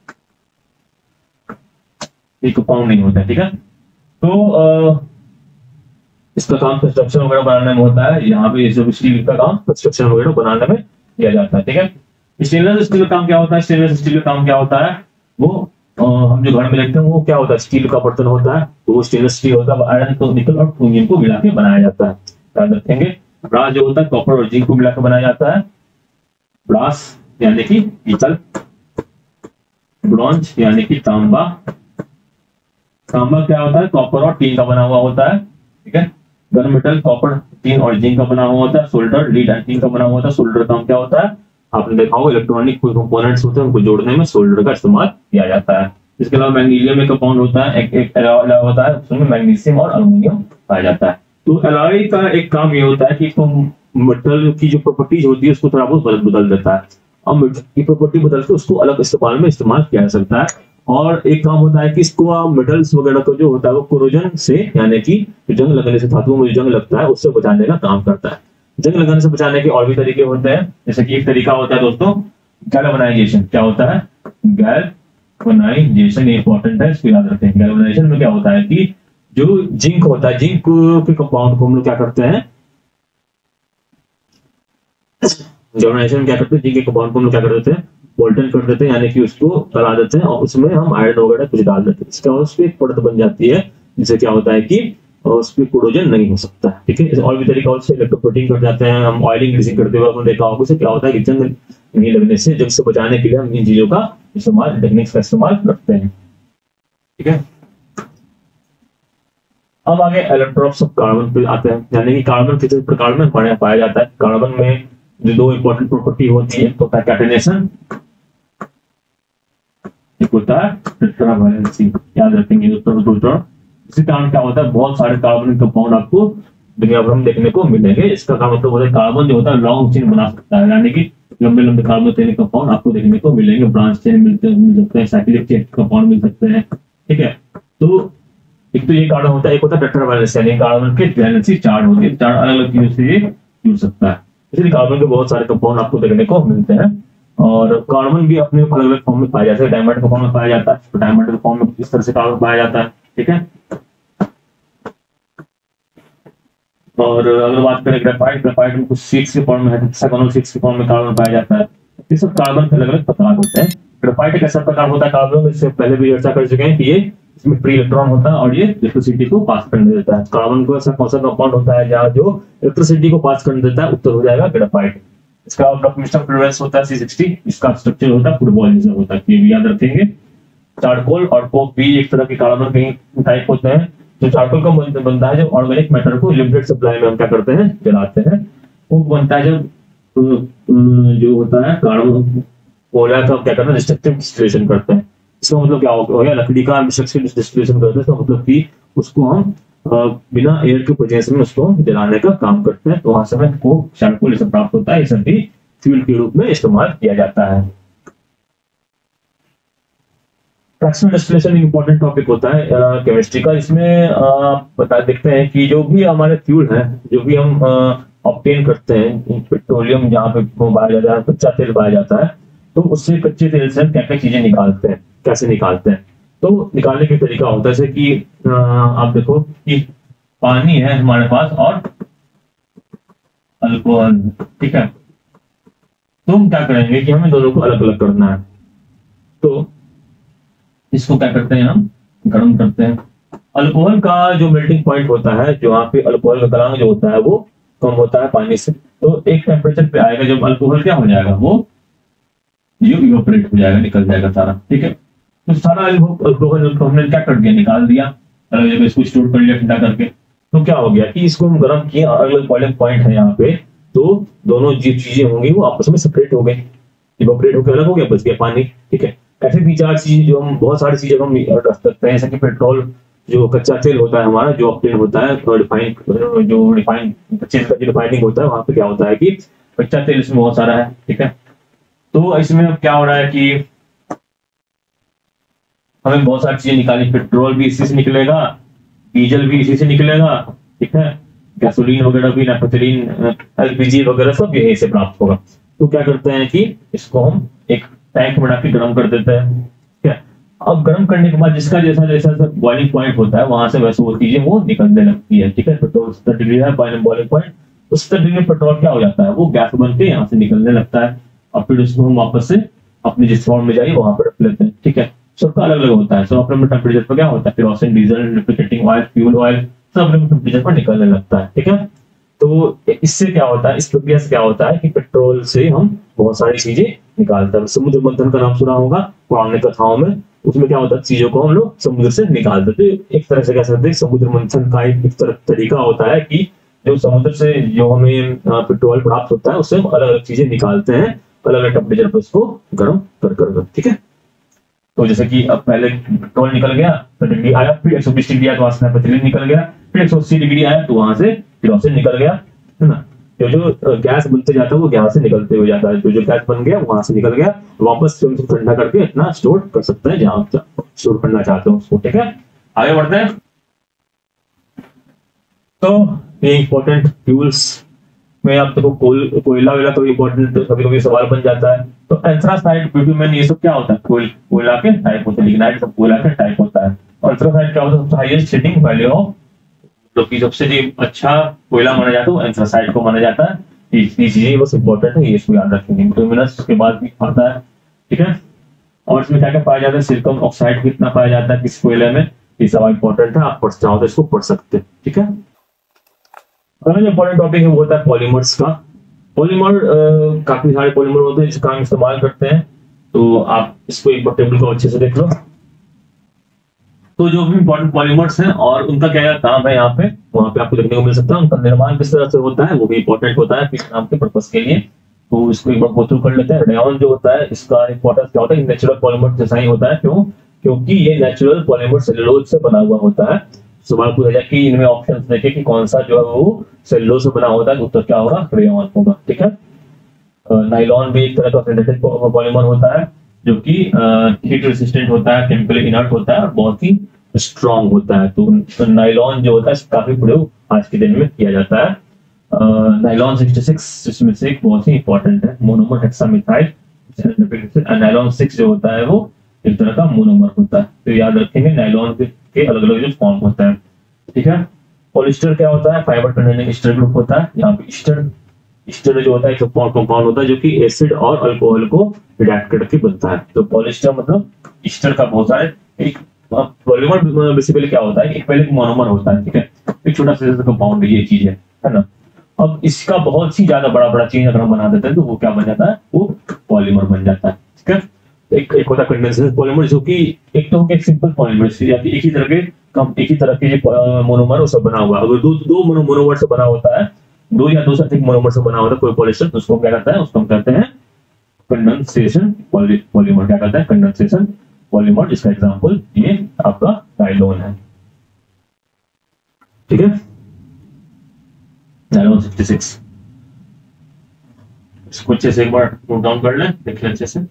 Speaker 1: ये कंपाउंड नहीं होता है। ठीक है, तो इसका काम कंस्ट्रक्शन वगैरह बनाने में होता है। यहाँ पे जो स्टील का काम कंस्ट्रक्शन वगैरह बनाने में किया जाता है। ठीक है, स्टेनलेस स्टील का काम क्या होता है? स्टेनलेस स्टील का काम क्या होता है? वो हम जो घर में देखते हैं वो क्या होता है? स्टील का बर्तन होता है, तो वो स्टेनलेस स्टील होता है। आयरन को, निकल और क्रोमियम को मिला के बनाया जाता है। ध्यान रखेंगे। ब्रास जो होता है कॉपर और जिंक को मिलाकर बनाया जाता है। ब्रास यानी कि पीतल, ब्रॉन्ज यानी कि तांबा। तांबा क्या होता है? कॉपर और टीन का बना हुआ होता है। ठीक है, गन मेटल कॉपर, टीन और जिंक का बना हुआ होता है। सोल्डर लीड एंड टीन का बना हुआ होता है। सोल्डर का काम क्या होता है? आपने देखा होगा इलेक्ट्रॉनिक कोई कंपोनेंट्स होते हैं उनको जोड़ने में सोल्डर का इस्तेमाल किया जाता है। इसके अलावा मैग्नीशियम एक कंपाउंड होता है, एक एलॉय होता है, उसमें मैग्नीशियम और अल्युमिनियम पाया जाता है। तो एलॉय का एक काम ये होता है कि मेटल की जो प्रॉपर्टीज होती है उसको थोड़ा बहुत बदल देता है। अब मेटल की प्रॉपर्टी बदल के उसको अलग इस्तेमाल में इस्तेमाल किया जा सकता है। और एक काम होता है कि इसको मेटल्स वगैरह को जो होता है वो कोरोजन से, यानी कि जंग लगने से, धातुओं में जंग लगता है उससे बचाने का काम करता है। जंग लगाने से बचाने के और भी तरीके होते हैं, जैसे कि एक तरीका होता है दोस्तों गैल्वेनाइजेशन। क्या होता है? गैल्वेनाइजेशन इंपॉर्टेंट है, इसको याद रखें। गैल्वेनाइजेशन में क्या होता है कि जो जिंक होता है, जिंक के कंपाउंड को हम लोग क्या करते हैं? गैल्वेनाइजेशन में क्या करते हैं? जिंक के कंपाउंड को हम लोग क्या कर देते हैं? बोल्टन कर देते हैं, यानी कि उसको गला देते हैं और उसमें हम आयरन वगैरह कुछ डाल देते हैं। इसका उसपे एक परत बन जाती है, जिससे क्या होता है कि उसमें कोरोजन नहीं हो सकता। ठीक है, और भी तरीका उससे इलेक्ट्रोप्लेटिंग कर जाते हैं। हम ऑयलिंग ग्रीसिंग करते हुए आपने देखा होगा, उससे क्या होता है कि जंग नहीं लगने से, जंग से बचाने के लिए हम इन चीजों का इस्तेमाल, टेक्निक्स का इस्तेमाल करते हैं। ठीक है, अब आगे इलेक्ट्रॉन्स ऑफ कार्बन पे आते हैं, यानी कि कार्बन किस प्रकार में पाया जाता है। कार्बन में जो दो इंपॉर्टेंट प्रॉपर्टी होती है, तो होता है कैटेनेशन, एक होता है टेट्रावैलेंसी। याद रखेंगे दोस्तों, इसी कारण क्या होता है, बहुत सारे कार्बनिक कंपाउंड आपको दुनिया भर में देखने को मिलेंगे। इसका काम मतलब होता है कार्बन जो होता है लॉन्ग चेन बना सकता है, यानी कि लंबे लंबे कार्बोनिक कंपाउंड आपको देखने को मिलेंगे। ब्रांच चेन मिल सकते हैं, साइक्लिक चेन कंपाउंड मिल सकते हैं, ठीक है। तो एक तो ये कार्बन होता है, एक होता है टेट्रावैलेंस, यानी कार्बन के वैलेंसी चार होती है, चार अलग अलग चीजों से ये जुड़ सकता है। इसलिए कार्बन के बहुत सारे कंपाउंड आपको देखने को मिलते हैं। और कार्बन भी अपने अलग अलग फॉर्म में पाया जाता है, डायमंड के फॉर्म में पाया जाता है, तो डायमंड के फॉर्म में इस तरह से कार्बन पाया जाता है, ठीक है। और अगर बात करें ग्रेफाइट, ग्रेफाइट में कुछ सीड्स के फॉर्म में है, हेक्सागोनल सीड्स के फॉर्म में कार्बन पाया जाता है। ये सब कार्बन के अलग अलग प्रकार होते हैं। ग्रेफाइट एक ऐसा प्रकार होता है कार्बन, इससे पहले भी चर्चा कर चुके हैं कि ये इसमें फ्री इलेक्ट्रॉन होता है और ये इलेक्ट्रिसिटी को पास करने देता है। कार्बन को ऐसा कौन सा कंपाउंड होता है जहाँ जो इलेक्ट्रिसिटी को पास करने देता है, उत्तर हो जाएगा ग्रेफाइट। इसका मिक्सचर फ्लोरेंस होता है C60, इसका स्ट्रक्चर होता है फुटबॉल जैसा होता है, ये भी याद रखेंगे। चारकोल और कोक भी एक तरह के कार्बन के टाइप होते हैं। जो चारकोल का बनता है जब ऑर्गेनिक मैटर को लिमिटेड सप्लाई में हम क्या करते हैं, जलाते हैं। कोक बनता है जब जो होता है कार्बन कोयला का क्या करते हैं, डिस्ट्रक्टिव डिस्टिलेशन करते हैं। इसका मतलब क्या हो गया, लकड़ी का डिस्ट्रक्टिव डिस्टिलेशन करते हैं, इसका मतलब कि उसको हम बिना एयर के प्रेजेंस में उसको जलाने का काम करते हैं, तो वहां से हमें कोक चारकोल से प्राप्त होता है। ये सब भी फ्यूल के रूप में इस्तेमाल किया जाता है। फ्रैक्शनल डिस्टिलेशन एक इंपॉर्टेंट टॉपिक होता है केमिस्ट्री का। इसमें बता देखते हैं कि जो भी हमारे फ्यूल है, जो भी हम ऑब्टेन करते हैं, पेट्रोलियम जहाँ पे पाया जाता है, कच्चा तेल पाया जाता है, तो उससे कच्चे तेल से हम क्या क्या चीजें निकालते हैं, कैसे निकालते हैं। तो निकालने का तरीका होता है जैसे कि आप देखो कि पानी है हमारे पास और अल्कोहल, ठीक है। तो हम क्या करेंगे कि हमें दोनों को अलग अलग करना है, तो इसको क्या करते हैं, हम गर्म करते हैं। अल्कोहल का जो मेल्टिंग पॉइंट होता है, जो वहाँ पे अल्कोहल का गलांक जो होता है वो कम होता है पानी से, तो एक टेम्परेचर पे आएगा जब अल्कोहल क्या हो जाएगा, वो इवेपोरेट हो जाएगा, निकल जाएगा सारा, ठीक है। तो सारा अल्कोहल हमने क्या कर दिया, निकाल दिया, अलग जगह इसको स्टोर कर लिया ठंडा करके। तो क्या हो गया कि इसको हम गर्म किए, अलग अलग बॉइलिंग पॉइंट है यहाँ पे, तो दोनों जो चीजें होंगी वो आपस में सेपरेट हो गई, इवेपोरेट होकर अलग हो गया, बच गया पानी, ठीक है। ऐसे भी चार चीज जो हम बहुत सारी चीजें हम रख सकते हैं, जैसे कि पेट्रोल, जो कच्चा तेल होता है हमारा, जो ऑब्टेन होता है, जो रिफाइंड कच्चे तेल का जो रिफाइनिंग होता है, वहां पे क्या होता है कि कच्चा तेल इसमें बहुत सारा है, ठीक है। तो इसमें अब क्या हो रहा है कि हमें बहुत सारी चीजें निकाली, पेट्रोल भी इसी से निकलेगा, डीजल भी इसी से निकलेगा, ठीक है, गैसोलीन वगैरह भी, नेफ्थलीन, LPG वगैरह सब यहीं से प्राप्त होगा। तो क्या करते हैं कि इसको हम एक टैंक बना के गर्म कर देते हैं, ठीक है। अब गर्म करने के बाद जिसका जैसा जैसा बॉइलिंग पॉइंट होता है, वहां से वैसे वो चीजें वो निकलने लगती है, ठीक है। पेट्रोल 70 डिग्री है बॉइलिंग पॉइंट, तो 70 डिग्री में पेट्रोल क्या हो जाता है, वो गैस बन के यहाँ से निकलने लगता है, और फिर उसको हम वापस से अपने जिस फॉर्म में जाइए वहां पर रख लेते हैं, ठीक है। सबका अलग अलग होता है, सब अपने टेम्परेचर पर क्या होता है, kerosene, diesel, refrigerating oil, fuel oil, सब अपने टेम्परेचर पर निकलने लगता है, ठीक है। तो इससे क्या होता है, इस प्रक्रिया से क्या होता है कि पेट्रोल से हम बहुत सारी चीजें निकालते हैं। समुद्र मंथन का नाम सुना होगा पुराने कथाओं में, उसमें क्या होता है, चीजों को हम लोग समुद्र से निकालते थे। एक तरह से कह सकते हैं समुद्र मंथन का एक तरह तरीका होता है कि जो समुद्र से जो हमें पेट्रोल प्राप्त होता है, उससे हम अलग अलग चीजें निकालते हैं, अलग अलग टेम्परेचर पर उसको गर्म कर, ठीक है। तो जैसे कि अब पहले पेट्रोल निकल गया तो डिग्री आया, फिर 120 डिग्री आया तो वहां से नेफ्थलीन निकल गया, फिर 180 डिग्री आया तो वहां से केरोसिन निकल गया, है ना। जो गैस बनते जाता है वो यहाँ से निकलते हुए जाता है, जो गैस बन गया वहां से निकल गया, वापस से उसको ठंडा करके अपना स्टोर कर सकते हैं जहां स्टोर करना चाहते हो उसको, ठीक है। आगे बढ़ते हैं। तो ये इंपॉर्टेंट फ्यूल्स में आप देखो कोयला वेला तो इंपॉर्टेंट कभी कभी सवाल बन जाता है। तो एंथ्रासाइट, बिटुमेन, ये सब क्या होता है, कोयला के टाइप होते हैं, लिग्नाइट सब कोयला के टाइप होता है। और एंथ्रासाइट क्या होता है, हाईएस्ट हीटिंग वैल्यू ऑफ, जो कि सबसे अच्छा कोयला माना जाता है वो एंथ्रासाइट को माना जाता है। ये चीजें बस इंपॉर्टेंट है, ये इसको याद रखेंगे। बिटुमिनस के बाद भी आता है, ठीक है। और इसमें क्या क्या पाया जाता है, सिलिकॉन ऑक्साइड कितना पाया जाता है किस कोयले में, ये सब इंपॉर्टेंट है, आप पढ़ चाहो तो इसको पढ़ सकते हैं, ठीक है। अगला जो इंपॉर्टेंट टॉपिक है वो होता है पॉलीमर्स का। पॉलीमर काफी सारे पॉलीमर होते हैं जिसका हम इस्तेमाल करते हैं, तो आप इसको एक बार टेबल को अच्छे से देख लो। तो जो भी इंपॉर्टेंट पॉलीमर्स हैं और उनका क्या क्या काम है यहाँ पे, वहां पे आपको देखने को मिल सकता है। उनका निर्माण किस तरह से होता है वो भी इंपॉर्टेंट होता है किस नाम के पर्पस के लिए, तो इसको एक बार गो थ्रू कर लेते हैं। रेयॉन जो होता है इसका इंपॉर्टेंस क्या होता है, नेचुरल पॉलीमर जैसा ही होता है, क्यों, क्योंकि ये नेचुरल पॉलीमर सेलुलोज से बना हुआ होता है। सवाल पूछा जाए कि इनमें ऑप्शंस देखे कि कौन सा जो है वो सेलुलोज से बना होता है, तो उत्तर क्या होगा, रेयॉन होगा। ठीक है। नाइलॉन भी एक तरह का सिंथेटिक पॉलीमर होता है जो कि हीट रेसिस्टेंट होता है, केमिकली इनर्ट होता है और बहुत ही स्ट्रांग होता है। तो नाइलॉन जो होता है काफी प्रयोग आज के दिन में किया जाता है। नाइलॉन 66 जिसमें से एक बहुत ही इंपॉर्टेंट है, मोनोमर हेक्सामिथाइल। नाइलॉन 6 जो होता है वो एक तरह का मोनोमर होता है। तो याद रखेंगे नाइलॉन के अलग अलग जो फॉर्म होता है। ठीक है। पॉलिस्टर क्या होता है, फाइबर कंटेनिंग ईस्टर ग्रुप होता है। यहाँ पे ईस्टर जो होता है एक कंपाउंड होता है जो कि एसिड और अल्कोहल को रिडक्ट करके बनता है। तो पॉलिस्टर मतलब ईस्टर का बहुत सारे एक पॉलीमर बेसिकली क्या होता है, एक पहले एक मोनोमर होता है। ठीक है। एक छोटा सा कंपाउंड ये चीज है ना। अब इसका बहुत ही ज्यादा बड़ा बड़ा चेंज अगर हम बना देते हैं तो वो क्या बन जाता है, वो पॉलीमर बन जाता है। ठीक है। एक होता है कंडेंसेशन पॉलीमर जो कि एक तो एक सिंपल पॉलीमर एक ही तरह के जो मोनोमर उससे बना हुआ। अगर दो मोनोमर से बना होता है, दो या दो से अधिक मोनोमर से बना होता है कोई पॉलिस्टर, तो उसको क्या कहता है, उसको हम कहते हैं कंडेंसेशन पॉलीमर। क्या कहता है, कंडेंसेशन पॉलीमर, जिसका एग्जांपल ये आपका नाइलॉन है। ठीक है। नाइलॉन 66 इसको अच्छे से एक बार नोट डाउन कर लें, देख लें अच्छे से।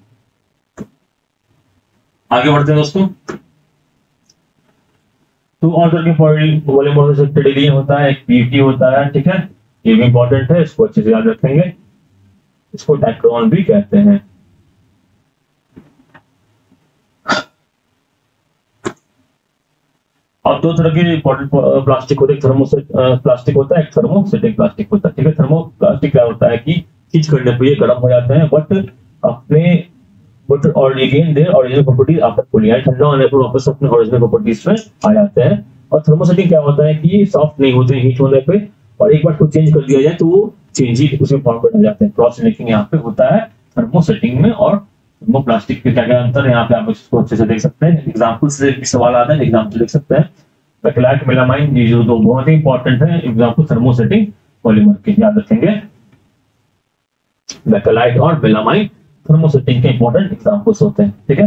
Speaker 1: आगे बढ़ते हैं दोस्तों। तो और तरह के पॉलीमर से टेडिलियम होता है, एक पीटी होता है। ठीक है। ये भी इंपॉर्टेंट है, इसको अच्छे से याद रखेंगे। इसको टैक्रोन भी कहते हैं। अब दो तरह के इंपॉर्टेंट प्लास्टिक होते हैं, थर्मोसेट प्लास्टिक होता है, एक थर्मोसेटिक प्लास्टिक होता है। ठीक है। थर्मोप्लास्टिक क्या होता है कि हीट करने पर ये गर्म हो जाते हैं बट और again their original properties after cooling, ठंडा होने पर वापस अपने ओरिजिनल प्रॉपर्टीज में आ जाते हैं। और थर्मोसेटिंग क्या होता है कि ये सॉफ्ट नहीं होते हैं हीट होने पे, और एक बार को चेंज कर दिया जाए तो वो चेंज ही उसी फॉर्म पर आ जाते हैं। क्रॉस लिंकिंग यहाँ पे होता है थर्मोसेटिंग में और थर्मोप्लास्टिक के क्या क्या अंतर है यहाँ पे आप इसको अच्छे से देख सकते हैं। एग्जाम्पल से भी सवाल आता है, एग्जाम्पल देख सकते हैं। बेकेलाइट, मेलामाइन, ये जो दो बहुत ही इंपॉर्टेंट है एग्जाम्पल थर्मोसेटिंग पॉलीमर के, याद रखेंगे। बेकेलाइट और मेलामाइन थर्मोसेटिंग के इंपॉर्टेंट एग्जांपल्स होते हैं। ठीक है।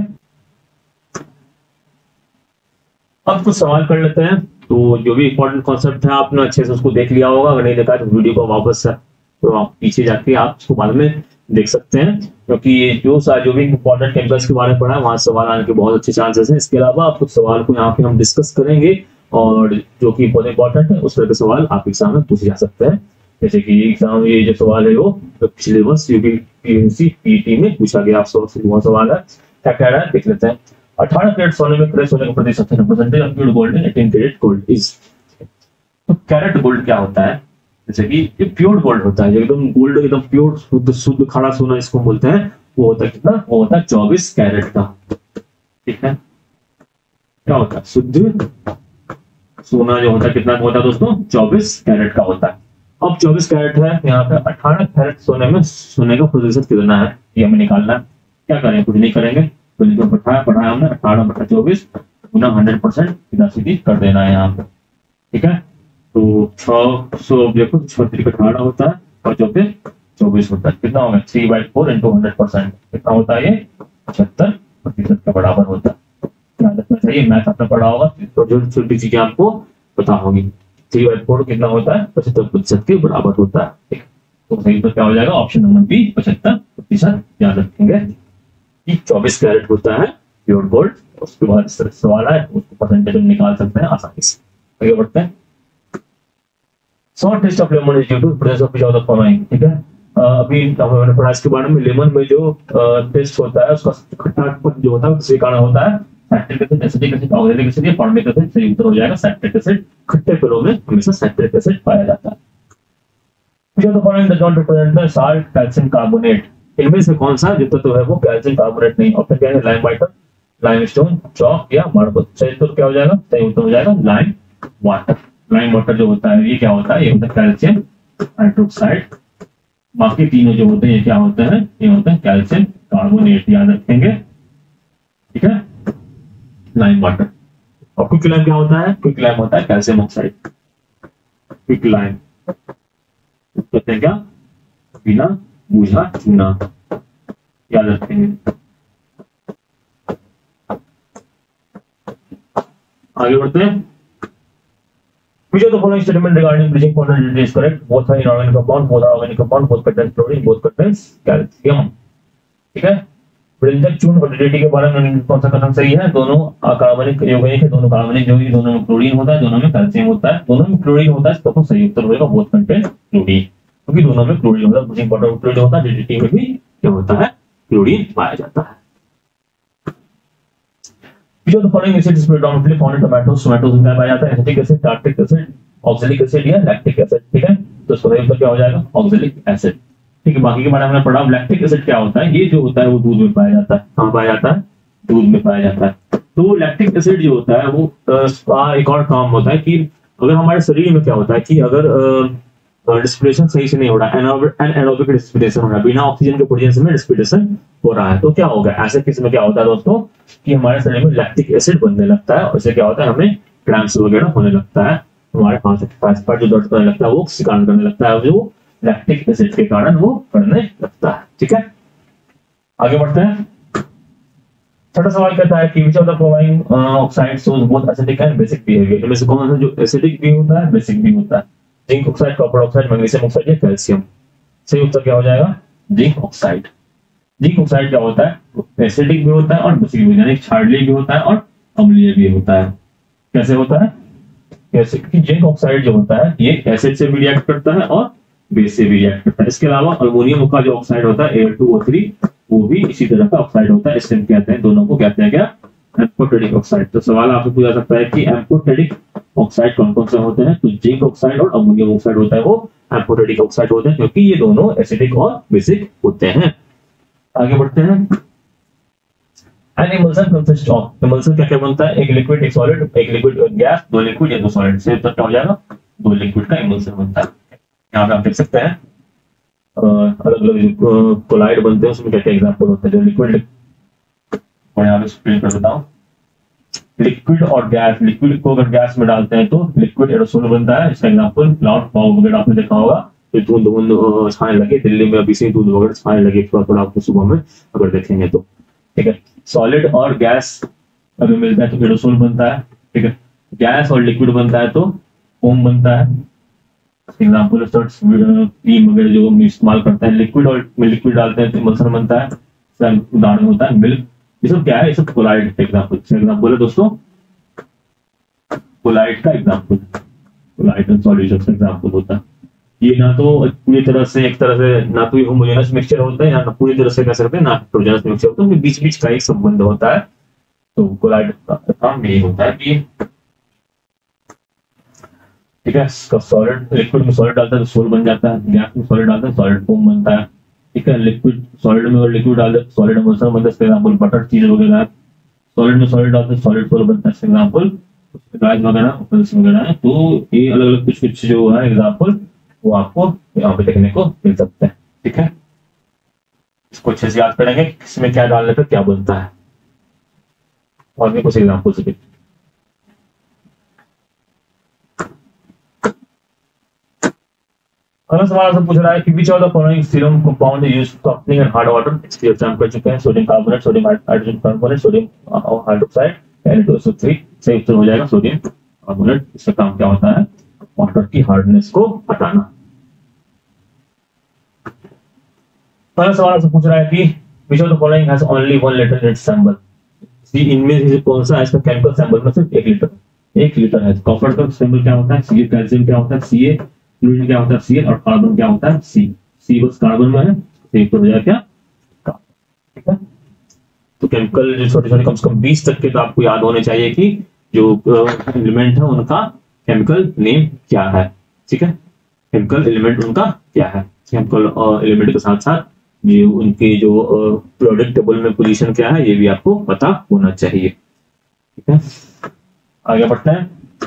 Speaker 1: अब कुछ सवाल कर लेते हैं। तो जो भी इंपॉर्टेंट कॉन्सेप्ट है आपने अच्छे से उसको देख लिया होगा, अगर नहीं देखा तो वीडियो को वापस तो आप पीछे जाके आप उसको बाद में देख सकते हैं, क्योंकि जो भी इंपॉर्टेंट केमिकल्स के बारे में पढ़ा है वहां सवाल आने के बहुत अच्छे चांसेस हैं। इसके अलावा आप कुछ सवाल को यहाँ पे हम डिस्कस करेंगे और जो कि बहुत इंपॉर्टेंट है उस तरह के सवाल आप एग्जाम में पूछे जा सकते हैं। जैसे कि एग्जाम ये जो सवाल है वो पिछले वर्ष यूपीएससी पीटी में पूछा गया आपसे सवाल है। क्या कह रहा है देख लेते हैं। 18 कैरेट सोने में क्रश होने का प्रतिशत है, percentage of pure gold in 18 carat gold is. तो कैरेट गोल्ड क्या होता है, जैसे कि ये प्योर गोल्ड होता है, एकदम गोल्ड एकदम प्योर शुद्ध खड़ा सोना इसको बोलते हैं। वो होता है कितना, वो होता है 24 कैरेट का। ठीक है। क्या होता है, शुद्ध सोना जो होता है कितना होता है दोस्तों, 24 कैरेट का होता है। अब 24 कैरेट है, यहाँ पे 18 कैरेट सोने का प्रतिशत कितना है ये हमें निकालना है। क्या करें, कुछ नहीं करेंगे, तो जो पढ़ाया हमने 18/24 गुना 100% सीधा सीधी कर देना है यहाँ पे। ठीक है। तो 600 देखो 6×18 होता है और 24 होता है, कितना होगा 3/4 × 100%, कितना होता है ये 75% के बराबर होता है। ध्यान रखना चाहिए, मैथ आपने पढ़ा होगा, छोटी चीजें आपको पता होगी। 3/4 कितना होता है, 75% के बराबर होता है। ठीक, तो सही तो क्या हो जाएगा, ऑप्शन नंबर बी 75%। याद रखेंगे कि 24 कैरेट होता है प्योर गोल्ड। उसके बाद इस तरह सवाल है, उसको परसेंटेज हम निकाल सकते हैं आसानी से। आगे बढ़ते हैं। Short test of lemon is due to presence of the following. ठीक है। अभी हमने पढ़ा इसके बारे में, लेमन में जो टेस्ट होता है उसका खट्टापन जो होता है किसी कारण होता है, saccharic acid, acidic acid, oxalic acid या फॉर्मिक एसिड। सही उत्तर हो जाएगा सैक्रिक एसिड। खट्टे फलों में हमेशा सैक्रिक एसिड पाया जाता है। which of the following does not represent the salt calcium carbonate. इनमें से कौन सा जो तत्व है वो कैल्शियम कार्बोनेट नहीं। ऑप्शन क्या है, लाइम वाटर, लाइमस्टोन, चॉक या मार्बल। सही उत्तर क्या हो जाएगा, सही उत्तर हो जाएगा लाइम वाटर। लाइम वाटर जो होता है ये क्या होता है, ये होता है कैल्शियम हाइड्रोक्साइड। बाकी तीनों जो होते हैं ये क्या होते हैं, ये होते हैं कैल्शियम कार्बोनेट। याद रखेंगे। ठीक है। Lime water. और क्विक लाइम क्या होता है, क्विक लाइम होता है कैल्शियम ऑक्साइड। क्विक लाइम कहते हैं क्या, बिना बुझा चूना। याद रखेंगे। आगे बढ़ते हैं। Which of the following statement regarding bleaching powder is correct? Both are inorganic compound, both are organic compound, both contain chlorine, both contains calcium. ठीक है। वृंजक चूर्ण और DDT के बारे में कौन सा कथन सही है? दोनों अकार्बनिक यौगिक है, दोनों कार्बनिक यौगिक, दोनों में क्लोरीन होता है, दोनों में कैल्शियम होता है, दोनों में क्लोरीन होता है, तो सही उत्तर होगा बोथ कंटेन क्लोरीन, क्योंकि दोनों में क्लोरीन होता है। ब्लीचिंग पाउडर में क्लोरीन होता है, DDT में भी क्या होता है? क्लोरीन पाया जाता है। Which of the following acids is predominantly found in tomatoes? Tomatoes में पाया जाता है acetic acid, tartaric acid, oxalic acid या लैक्टिक एसिड। ठीक है, तो इसका सही उत्तर क्या हो जाएगा? Oxalic acid. ठीक है, बाकी के बारे में हमने पढ़ा। लैक्टिक एसिड क्या होता है? ये जो होता है वो दूध में पाया जाता है। कहाँ पाया जाता है? दूध में पाया जाता है। तो लैक्टिक एसिड जो होता है वो एक और काम होता है कि अगर हमारे शरीर में क्या होता है कि अगर रेस्पिरेशन सही से नहीं हो रहा है, एनारोबिक रेस्पिरेशन हो रहा है, बिना ऑक्सीजन के प्रेजेंस में रेस्पिरेशन हो रहा है, तो क्या होगा? ऐसे केस में क्या होता है दोस्तों कि हमारे शरीर में लैक्टिक एसिड बनने लगता है और इससे क्या होता है? हमें क्रैम्प्स वगैरह होने लगता है, हमारे हाथ पर जो दर्द करने लगता है वो किसी कारण करने लगता है, जो लैक्टिक एसिड के कारण वो करने लगता है। ठीक है, आगे बढ़ते हैं। छठा सवाल कहता है कि which of the following oxide shows both acidic and basic behavior? इनमें से कौन सा जो एसिडिक भी होता है, बेसिक भी होता है? Zinc oxide, copper oxide, magnesium oxide या कैल्शियम? सही उत्तर क्या हो जाएगा? Zinc oxide. जिंक ऑक्साइड क्या होता है? एसिडिक भी होता है और बेसिक भी, यानी क्षारीय भी होता है और अम्लीय भी होता है। कैसे होता है? कैसे कि जिंक ऑक्साइड जो होता है ये एसिड से भी रिएक्ट करता है और बेस से भी रिएक्ट करता है। इसके अलावा अल्युमिनियम का जो ऑक्साइड होता है Al2O3 वो भी इसी तरह का ऑक्साइड होता है। इससे कहते हैं, दोनों को कहते हैं क्या? Amphoteric oxide. तो सवाल आपसे पूछा सकता है कि एम्फोटेरिक ऑक्साइड कौन कौन से होते हैं? तो जिंक ऑक्साइड और अमोनियम ऑक्साइड होता है वो एम्फोटेरिक ऑक्साइड होते हैं, क्योंकि ये दोनों एसिडिक और बेसिक होते हैं। आगे बढ़ते हैं। An emulsion consist of, emulsion क्या क्या बनता है? एक लिक्विड, एक सॉलिड, एक लिक्विड गैस, दो लिक्विड या दो सॉलिड। से उत्तर क्या हो जाएगा? दो लिक्विड का इमल्सन बनता है। यहाँ पे आप देख सकते हैं अलग अलग कोलाइड बनते हैं, उसमें क्या क्या एग्जाम्पल होते हैं? जो लिक्विड, और यहाँ पे एक्सप्लेन कर देता हूँ। लिक्विड और गैस, लिक्विड को अगर गैस में डालते हैं तो लिक्विड एरोसोल बनता है। इसका एग्जाम्पल क्लाउड फॉग वगैरह आपने देखा होगा, तो धुंध धुंध छाने लगे, दिल्ली में अभी से धुंध वगैरह छाने लगे थोड़ा थोड़ा आपको सुबह में अगर देखेंगे तो। ठीक है, सॉलिड और गैस अगर मिलता है तो एरोसोल बनता है। ठीक है, गैस और लिक्विड बनता है तो फोम बनता है। एग्जाम्पल क्रीम वगैरह जो हम इस्तेमाल करते हैं, लिक्विड और लिक्विड डालते हैं तो इमल्सन बनता है। उदाहरण होता है मिल्क। ये सब क्या है? ये सब कोलाइड एग्जाम्पल है दोस्तों, कोलाइड का एग्जाम्पल, कोलाइड सॉल्यूशन का एग्जाम्पल होता है। ये ना तो पूरी तरह से एक तरह से ना तो ये होमोजेनस मिक्सचर होता है, ना पूरी तरह से कह सकते हैं ना हेटेरोजेनस मिक्सचर होता है, बीच बीच का एक संबंध होता है। तो कोलाइड का काम यही होता है कि ठीक है, इसका सॉलिड, लिक्विड में सॉलिड डालता है तो सोल बन जाता है, गैस में सॉलिड डालता है सॉलिड फोम बनता है। ठीक है, लिक्विड सॉलिड में और लिक्विड डालते हैं सॉलिड एमल्सन बनता है। एग्जांपल बटर चीज वगैरह, सॉलिड में सॉलिड डालते हैं सॉलिड सोल बनता है। एग्जांपल राइस वगैरह वगैरह है। तो ये अलग अलग कुछ कुछ जो है एग्जांपल वो आपको यहाँ पे देखने को मिल सकते हैं। ठीक है, इसको अच्छे से याद करेंगे किसमें क्या डालने पर क्या बनता है, और भी कुछ एग्जाम्पल से। अगला सवाल आपसे पूछ रहा है कि which of the following serum compound is used for softening and hard water? इसके एग्जाम कर चुके हैं। Sodium carbonate, sodium hydrogen carbonate, sodium hydroxide, Na2SO3। सही उत्तर हो जाएगा सोडियम कार्बोनेट। इसका काम क्या होता है? वाटर की हार्डनेस को हटाना। अगला सवाल आपसे पूछ रहा है कि which of the following has only 1 liter in its sample? इनमें से कौन सा है? इसका केमिकल सैंपल में सिर्फ 1 लीटर है। कॉपर का सैंपल क्या होता है? Ca, कैल्शियम क्या होता है? Ca, फ्लूरीन क्या होता है? Cl, और कार्बन क्या होता है? C बस कार्बन में है, तो हो जाएगा क्या? ठीक है, तो केमिकल जो छोटे छोटे कम से कम 20 तक के तो आपको याद होने चाहिए कि जो एलिमेंट है उनका केमिकल नेम क्या है। ठीक है, केमिकल एलिमेंट उनका क्या है, केमिकल एलिमेंट के साथ साथ ये उनके जो प्रोडक्ट टेबल में पोजीशन क्या है ये भी आपको पता होना चाहिए। ठीक है, आगे बढ़ते हैं।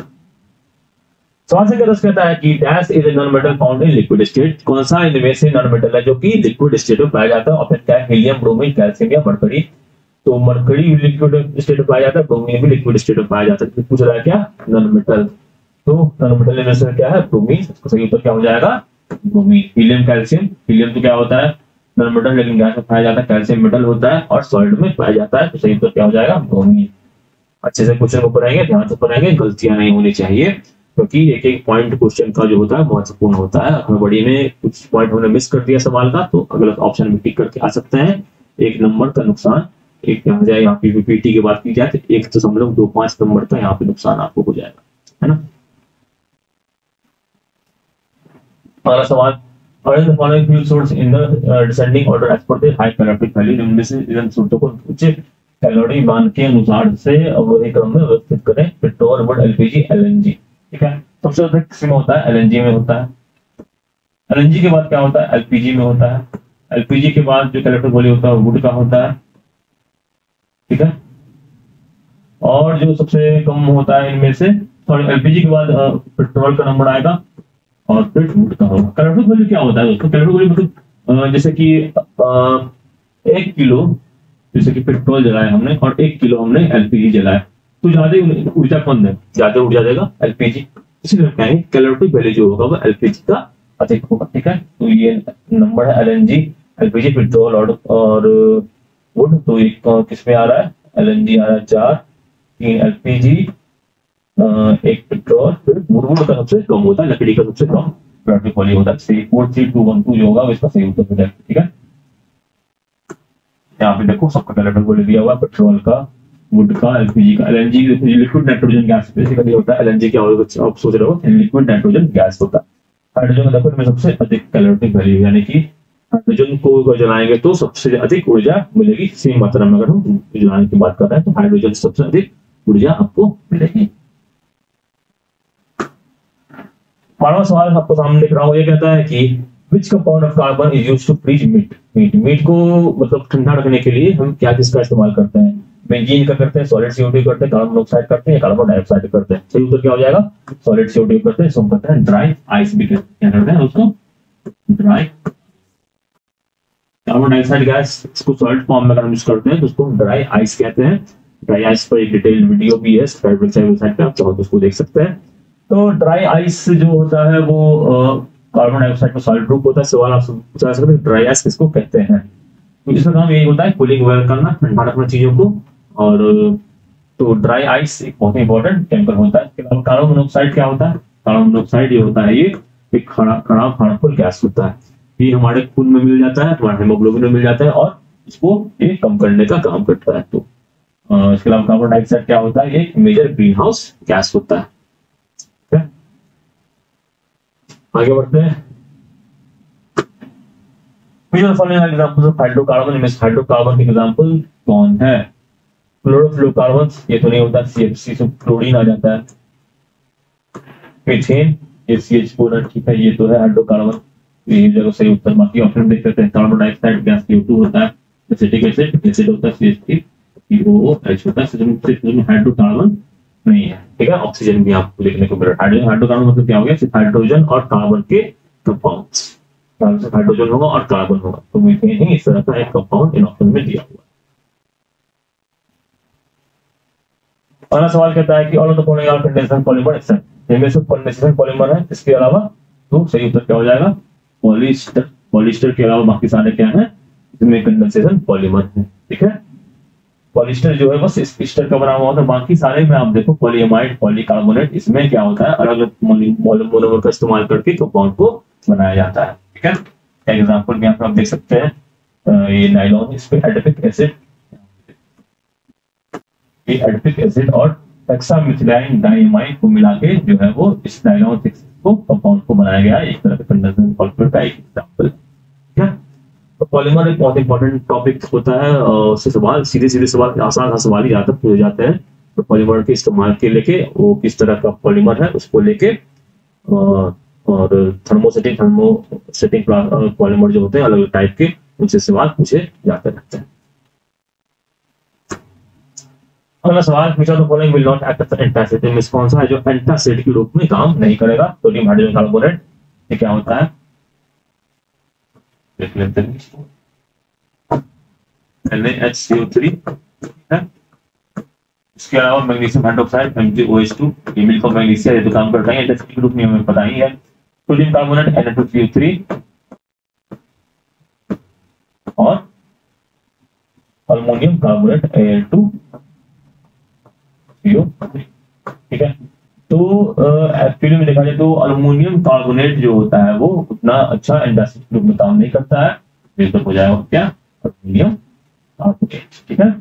Speaker 1: सवाल संख्या 10 कहता है कि dash is a non metal found in liquid state. कौन सा इनमें से नॉन मेटल है जो कि लिक्विड स्टेट में पाया जाता है? ऑप्शन क्या है? हीलियम, ब्रोमीन, कैल्शियम या मरकरी। तो मरकरी लिक्विड स्टेट में पाया जाता है, ब्रोमीन भी लिक्विड स्टेट में पाया जाता है। पूछ रहा है क्या? Non metal. तो नॉन मेटल में से क्या है? ब्रोमीन। इसका सही उत्तर क्या हो जाएगा? ब्रोमीन। Helium, calcium. हीलियम तो क्या होता है? नॉन मेटल, लेकिन गैस में पाया जाता है। कैल्शियम मेटल होता है और सॉलिड में पाया जाता है। तो सही उत्तर क्या हो जाएगा? ब्रोमीन। अच्छे से क्वेश्चन को पढ़ेंगे, ध्यान से पढ़ेंगे, गलतियां नहीं होनी चाहिए। क्योंकि एक एक पॉइंट क्वेश्चन का जो होता है महत्वपूर्ण होता है। हमें बड़ी में कुछ पॉइंट हमने मिस कर दिया सवाल का, तो गलत ऑप्शन में टिक करके आ सकते हैं। 1 नंबर का नुकसान एक आ जाए। यहाँ पे पीटी की बात की जाए तो 1.25 नंबर का यहाँ पे नुकसान आपको हो जाएगा, है ना। अगला सवाल, arrange the following fuel source in the descending order as per their high calorific value। निम्न में से इन स्रोतों को उच्च कैलोरी मान के अनुसार से अवरोही क्रम में व्यवस्थित करें। Petrol, wood, LPG, LNG. ठीक है, सबसे अधिक किसमें होता है? एलएनजी में होता है। एलएनजी के बाद क्या होता है? एलपीजी में होता है। एलपीजी के बाद जो कैलोरी वैल्यू होता है वुड का होता है। ठीक है, और जो सबसे कम होता है इनमें से, सॉरी, एलपीजी के बाद पेट्रोल का नंबर आएगा और फिर वुड का होगा। कैलोरी वैल्यू क्या होता है दोस्तों? कैलोरी वैल्यू मतलब जैसे कि 1 किलो जैसे कि पेट्रोल जलाया हमने और 1 किलो हमने एलपीजी जलाया, तो ज्यादा ऊर्जा कौन देगा? ज्यादा ऊर्जा देगा एलपीजी। इसलिए कहेंगे कैलोरी वैल्यू जो होगा वो एलपीजी का अधिक होगा। ठीक है, तो ये नंबर है एलएनजी, एलपीजी, पेट्रोल और वुड। तो एक किस में आ रहा है? एलएनजी आ रहा है 4, 3 एलपीजी, 1 पेट्रोल, फिर वुड का सबसे कम होता है, लकड़ी का सबसे कम कैलोरी वैल्यू होता है। 43212 जो होगा वो इसका सही उत्तर हो जाएगा। ठीक है, यहाँ पे देखो सबका कैलोरी वैल्यू दिया हुआ है, पेट्रोल का, वुड का, एलपीजी का। LNG liquid nitrogen gas basically होता है। एलएनजी क्या होगा आप सोच रहे हो? लिक्विड नाइट्रोजन गैस होता है। हाइड्रोजन देखो इनमें सबसे अधिक कैलोरी वैल्यू, यानी कि हाइड्रोजन को जलाएंगे तो सबसे अधिक ऊर्जा मिलेगी सेम मात्रा में। अगर हम जलाने की बात कर रहे हैं तो हाइड्रोजन सबसे अधिक ऊर्जा आपको मिलेगी। 12वां सवाल आपको सामने लिख रहा हूं, ये कहता है कि which compound of carbon is used to freeze meat। Meat को मतलब ठंडा रखने के लिए हम क्या किसका इस्तेमाल करते हैं? बेंजीन का करते हैं, सॉलिड CO2 करते हैं, कार्बन मोनोऑक्साइड करते हैं, कार्बन डाइऑक्साइड करते हैं। सही उत्तर क्या हो जाएगा? सॉलिड CO2 करते हैं, इसको कहते हैं ड्राई आइस भी क्या करते हैं उसको? ड्राई। कार्बन डाइऑक्साइड गैस इसको सॉलिड फॉर्म में अगर हम यूज करते हैं तो उसको ड्राई आइस कहते हैं। ड्राई आइस पर एक डिटेल्ड वीडियो भी है वेबसाइट पे, आप चाहो तो उसको देख सकते हैं। तो ड्राई आइस जो होता है वो कार्बन डाइऑक्साइड में सॉलिड ग्रुप होता है। सवाल आप पूछा सकते हैं ड्राई आइस किसको कहते हैं? तो इसका काम यही होता है कूलिंग वेयर करना, ठंडा रखना चीजों को। और तो ड्राई आइस एक बहुत इंपॉर्टेंट केमिकल होता है। इसके अलावा कार्बन मोनोऑक्साइड क्या होता है? कार्बन मोनोऑक्साइड ये होता है, ये एक खराब हार्मफुल गैस होता है। ये हमारे खून में मिल जाता है, हमारे हेमोग्लोबिन में मिल जाता है और इसको ये कम करने का काम करता है। तो इसके अलावा कार्बन डाइऑक्साइड क्या होता है? ये एक मेजर ग्रीन हाउस गैस होता है। आगे बढ़ते हैं। एग्जांपल्स ऑफ हाइड्रोकार्बन, इनमें हाइड्रोकार्बन के एग्जांपल कौन है? क्लोरोफ्लोरोकार्बन, ये तो नहीं होता, CH3 से क्लोरीन आ जाता है। मीथेन, ये CH4 है। ठीक है, ये तो है हाइड्रोकार्बन, ये जगह सही उत्तर। बाकी ऑप्शन देख लेते हैं। कार्बन डाइऑक्साइड गैस CO2 होता है, एसिटिक एसिड होता है CH3, COOH होता है। सिर्फ हाइड्रोकार्बन नहीं है। ठीक है, ऑक्सीजन भी आपको देखने को मिल रहा है। हाइड्रोकार्बन मतलब क्या हो गया? सिर्फ हाइड्रोजन और कार्बन के कंपाउंड्स। हाइड्रोजन होगा और कार्बन होगा, तो मीथेन ही इस तरह का एक कंपाउंड इन ऑप्शन में दिया हुआ है। अगला सवाल कहता है कि all of the following are condensation polymer except. इनमें से कंडेंसेशन पॉलीमर है, इसके अलावा तो सही उत्तर क्या हो जाएगा? पॉलिएस्टर। पॉलिएस्टर के अलावा बाकी सारे क्या है? इसमें कंडेंसेशन पॉलीमर है। ठीक है, पॉलिएस्टर जो है बस एस्टर का बना हुआ होता है, बाकी सारे में आप देखो पॉलीएमाइड, पॉलीकार्बोनेट, इसमें क्या होता है? अलग अलग मोनोमर का इस्तेमाल करके कंपाउंड को बनाया जाता है। ठीक है, एग्जांपल में आप देख सकते हैं ये नाइलॉन, इस पे एडिपिक एसिड, ये एडिपिक एसिड और हेक्सामिथिलाइन डाइमाइड को मिला के जो है वो इस नाइलॉन को कंपाउंड को बनाया गया है। एक तरह का कंडेंसेशन पॉलीमर का एक एग्जांपल। ठीक है, तो पॉलीमर एक बहुत इंपॉर्टेंट टॉपिक होता है। उससे सवाल सीधे सवाल, आसान सवाल ही ज्यादातर पूछे जाते हैं। तो पॉलीमर के इस्तेमाल के लेके वो किस तरह का पॉलीमर है उसको लेके, और थर्मोसेटिंग पॉलीमर जो होते हैं अलग अलग टाइप के, उनसे सवाल पूछे जाते रहते हैं। अगला सवाल, which of the following will not act as an antacid? इनमें कौन सा है जो एंटासिड के रूप में काम नहीं करेगा? सोडियम हाइड्रोजन कार्बोनेट, ये क्या होता है? देख लेते हैं। NaHCO3 है। इसके अलावा मैग्नीशियम हाइड्रोक्साइड MgOH2, ये मिल्क ऑफ मैग्नीशिया, ये तो काम करता है एंटासिड के रूप में, हमें पता ही है। सोडियम कार्बोनेट Na2CO3 और अल्मोनियम कार्बोनेट Al2CO3। ठीक है, तो तो एक्चुअली में देखा जाए तो अल्युमिनियम कार्बोनेट जो होता है वो उतना अच्छा एंटासिड के रूप में काम नहीं करता है, बेहतर हो जाएगा क्या, अल्युमिनियम कार्बोनेट। ठीक है,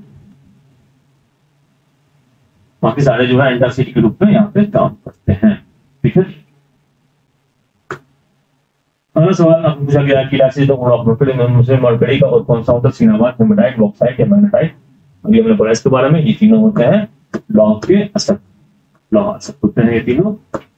Speaker 1: बाकी सारे जो है एंटासिड के रूप में यहाँ पे काम करते हैं। ठीक है, अगला सवाल आपको पूछा गया कि एसिड ऑफ मरकरी का और कौन सा होता है, सिनामाइड, हेमेटाइट, बॉक्साइट या मैग्नेटाइट। अभी हमने पढ़ा इसके बारे में, ये तीनों होते हैं लौह के असक, लौह असक होते हैं ये तीनों।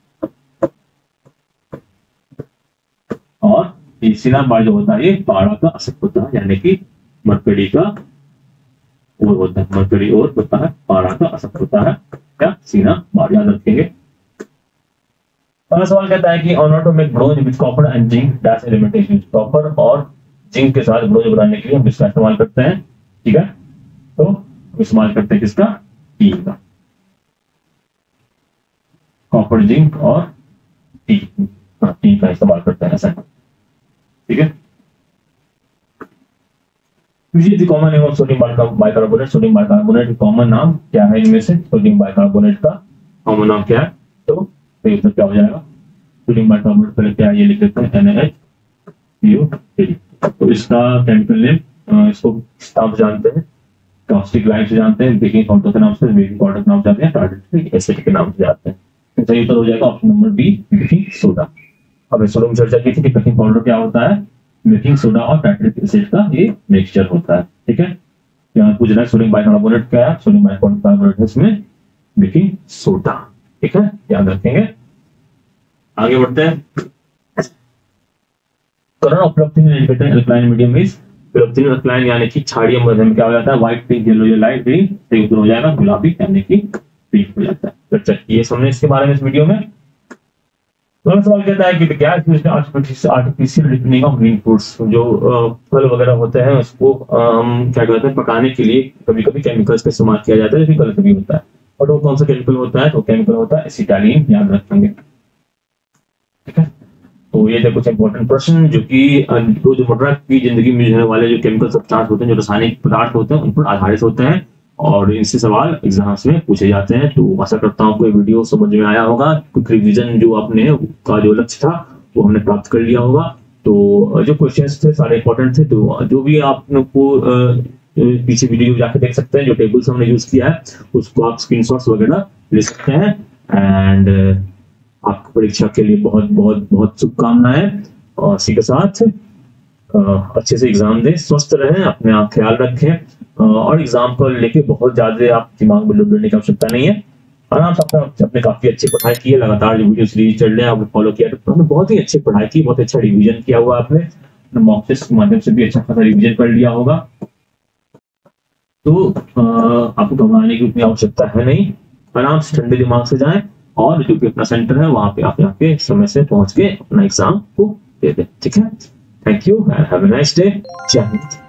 Speaker 1: और ये सिनामाइड जो होता है ये पारा का असक होता है, यानी कि मरकरी का और होता है, मरकरी और होता है, पारा का असक होता है क्या, सिनामाइड, याद रखेंगे। अगला सवाल कहता है कि on order to make bronze with copper and zinc dash element is used. Copper और जिंक के साथ ब्रोंज बनाने के लिए हम इसका इस्तेमाल करते हैं। ठीक है, तो इस्तेमाल करते हैं किसका, टीन का, कॉपर, जिंक और टीन, टीन का इस्तेमाल करते हैं ऐसा। ठीक है, common name of sodium bicarbonate. Sodium bicarbonate common नाम क्या है इनमें से, सोडियम बाइकार्बोनेट का कॉमन नाम क्या है, तो उत्तर क्या हो जाएगा, सोडियम बाइकार्बोनेट पहले क्या ये लिख देते हैं NaHCO3। तो इसका केमिकल नेम, इसको नाम जानते हैं, कास्टिक लाइम से जानते हैं, बेकिंग पाउडर के नाम से, बेकिंग पाउडर के नाम से जानते हैं, टार्टरिक एसिड के नाम से जानते हैं। तो सही उत्तर हो जाएगा option number B, baking soda. अब शुरू में चर्चा की थी कि बेकिंग पाउडर क्या होता है, बेकिंग सोडा और टार्टरिक एसिड का ये मिक्सचर होता है। ठीक है, यहाँ पूछ रहा है सोडियम बाइकार्बोनेट क्या है, सोडियम बाइकार्बोनेट है इसमें बेकिंग सोडा। ठीक है, याद रखेंगे। आगे बढ़ते हैं, कलर ऑफ फिलोक्सिन इंडिकेटर एल्कलाइन मीडियम इज, फिलोक्सिन एल्कलाइन यानी कि क्षारीय मध्यम क्या हो जाता है, व्हाइट, पिंक, येलो या लाइट ग्रीन। सही उत्तर हो जाएगा गुलाबी यानी कि पिंक हो जाता है। चर्चा की है हमने इसके बारे में इस वीडियो में। अगला सवाल कहता है कि gas used artificial ripening of green fruits. जो फल वगैरह होते हैं उसको हम क्या कहते हैं, पकाने के लिए कभी कभी केमिकल्स का इस्तेमाल किया जाता है, जो कि गलत भी होता है। और वो कौन सा केमिकल होता है, तो केमिकल होता है एसिटालीन, याद रखेंगे। ठीक है, तो ये थे कुछ इंपॉर्टेंट प्रश्न जो कि रोजमर्रा की जिंदगी में होने वाले जो केमिकल सब्सटेंस होते हैं, जो रासायनिक पदार्थ होते हैं, उन पर आधारित होते हैं और इनसे सवाल एग्जाम्स में पूछे जाते हैं। तो आशा करता हूँ आपको ये वीडियो समझ में आया होगा, क्विक रिवीजन जो आपने का जो लक्ष्य था वो हमने प्राप्त कर लिया होगा। तो जो क्वेश्चंस थे सारे इंपॉर्टेंट थे, तो जो भी आप लोग को पीछे वीडियो जाके देख सकते हैं, जो टेबल्स हमने यूज किया है उसको आप स्क्रीनशॉट्स वगैरह ले सकते हैं। एंड आपको परीक्षा के लिए बहुत बहुत बहुत शुभकामनाएं, और इसी के साथ अच्छे से एग्जाम दें, स्वस्थ रहें, अपने आप ख्याल रखें, और एग्जाम को लेके बहुत ज्यादा आप दिमाग में लोड लेने की आवश्यकता नहीं है। आराम से आपने काफी अच्छी पढ़ाई की है, लगातार जो वीडियो सीरीज चल रहे हैं आपने फॉलो किया, तो आपने बहुत ही अच्छी पढ़ाई की, बहुत अच्छा रिवीजन किया हुआ आपने, मॉक टेस्ट के माध्यम से भी अच्छा खासा रिवीजन कर लिया होगा। तो आपको घबराने की उतनी आवश्यकता है नहीं, आराम से ठंडे दिमाग से जाएं, और जो भी अपना सेंटर है वहां पे आप जाके समय से पहुंच के अपना एग्जाम को दे दें। ठीक है, thank you and have a nice day. जय हिंद।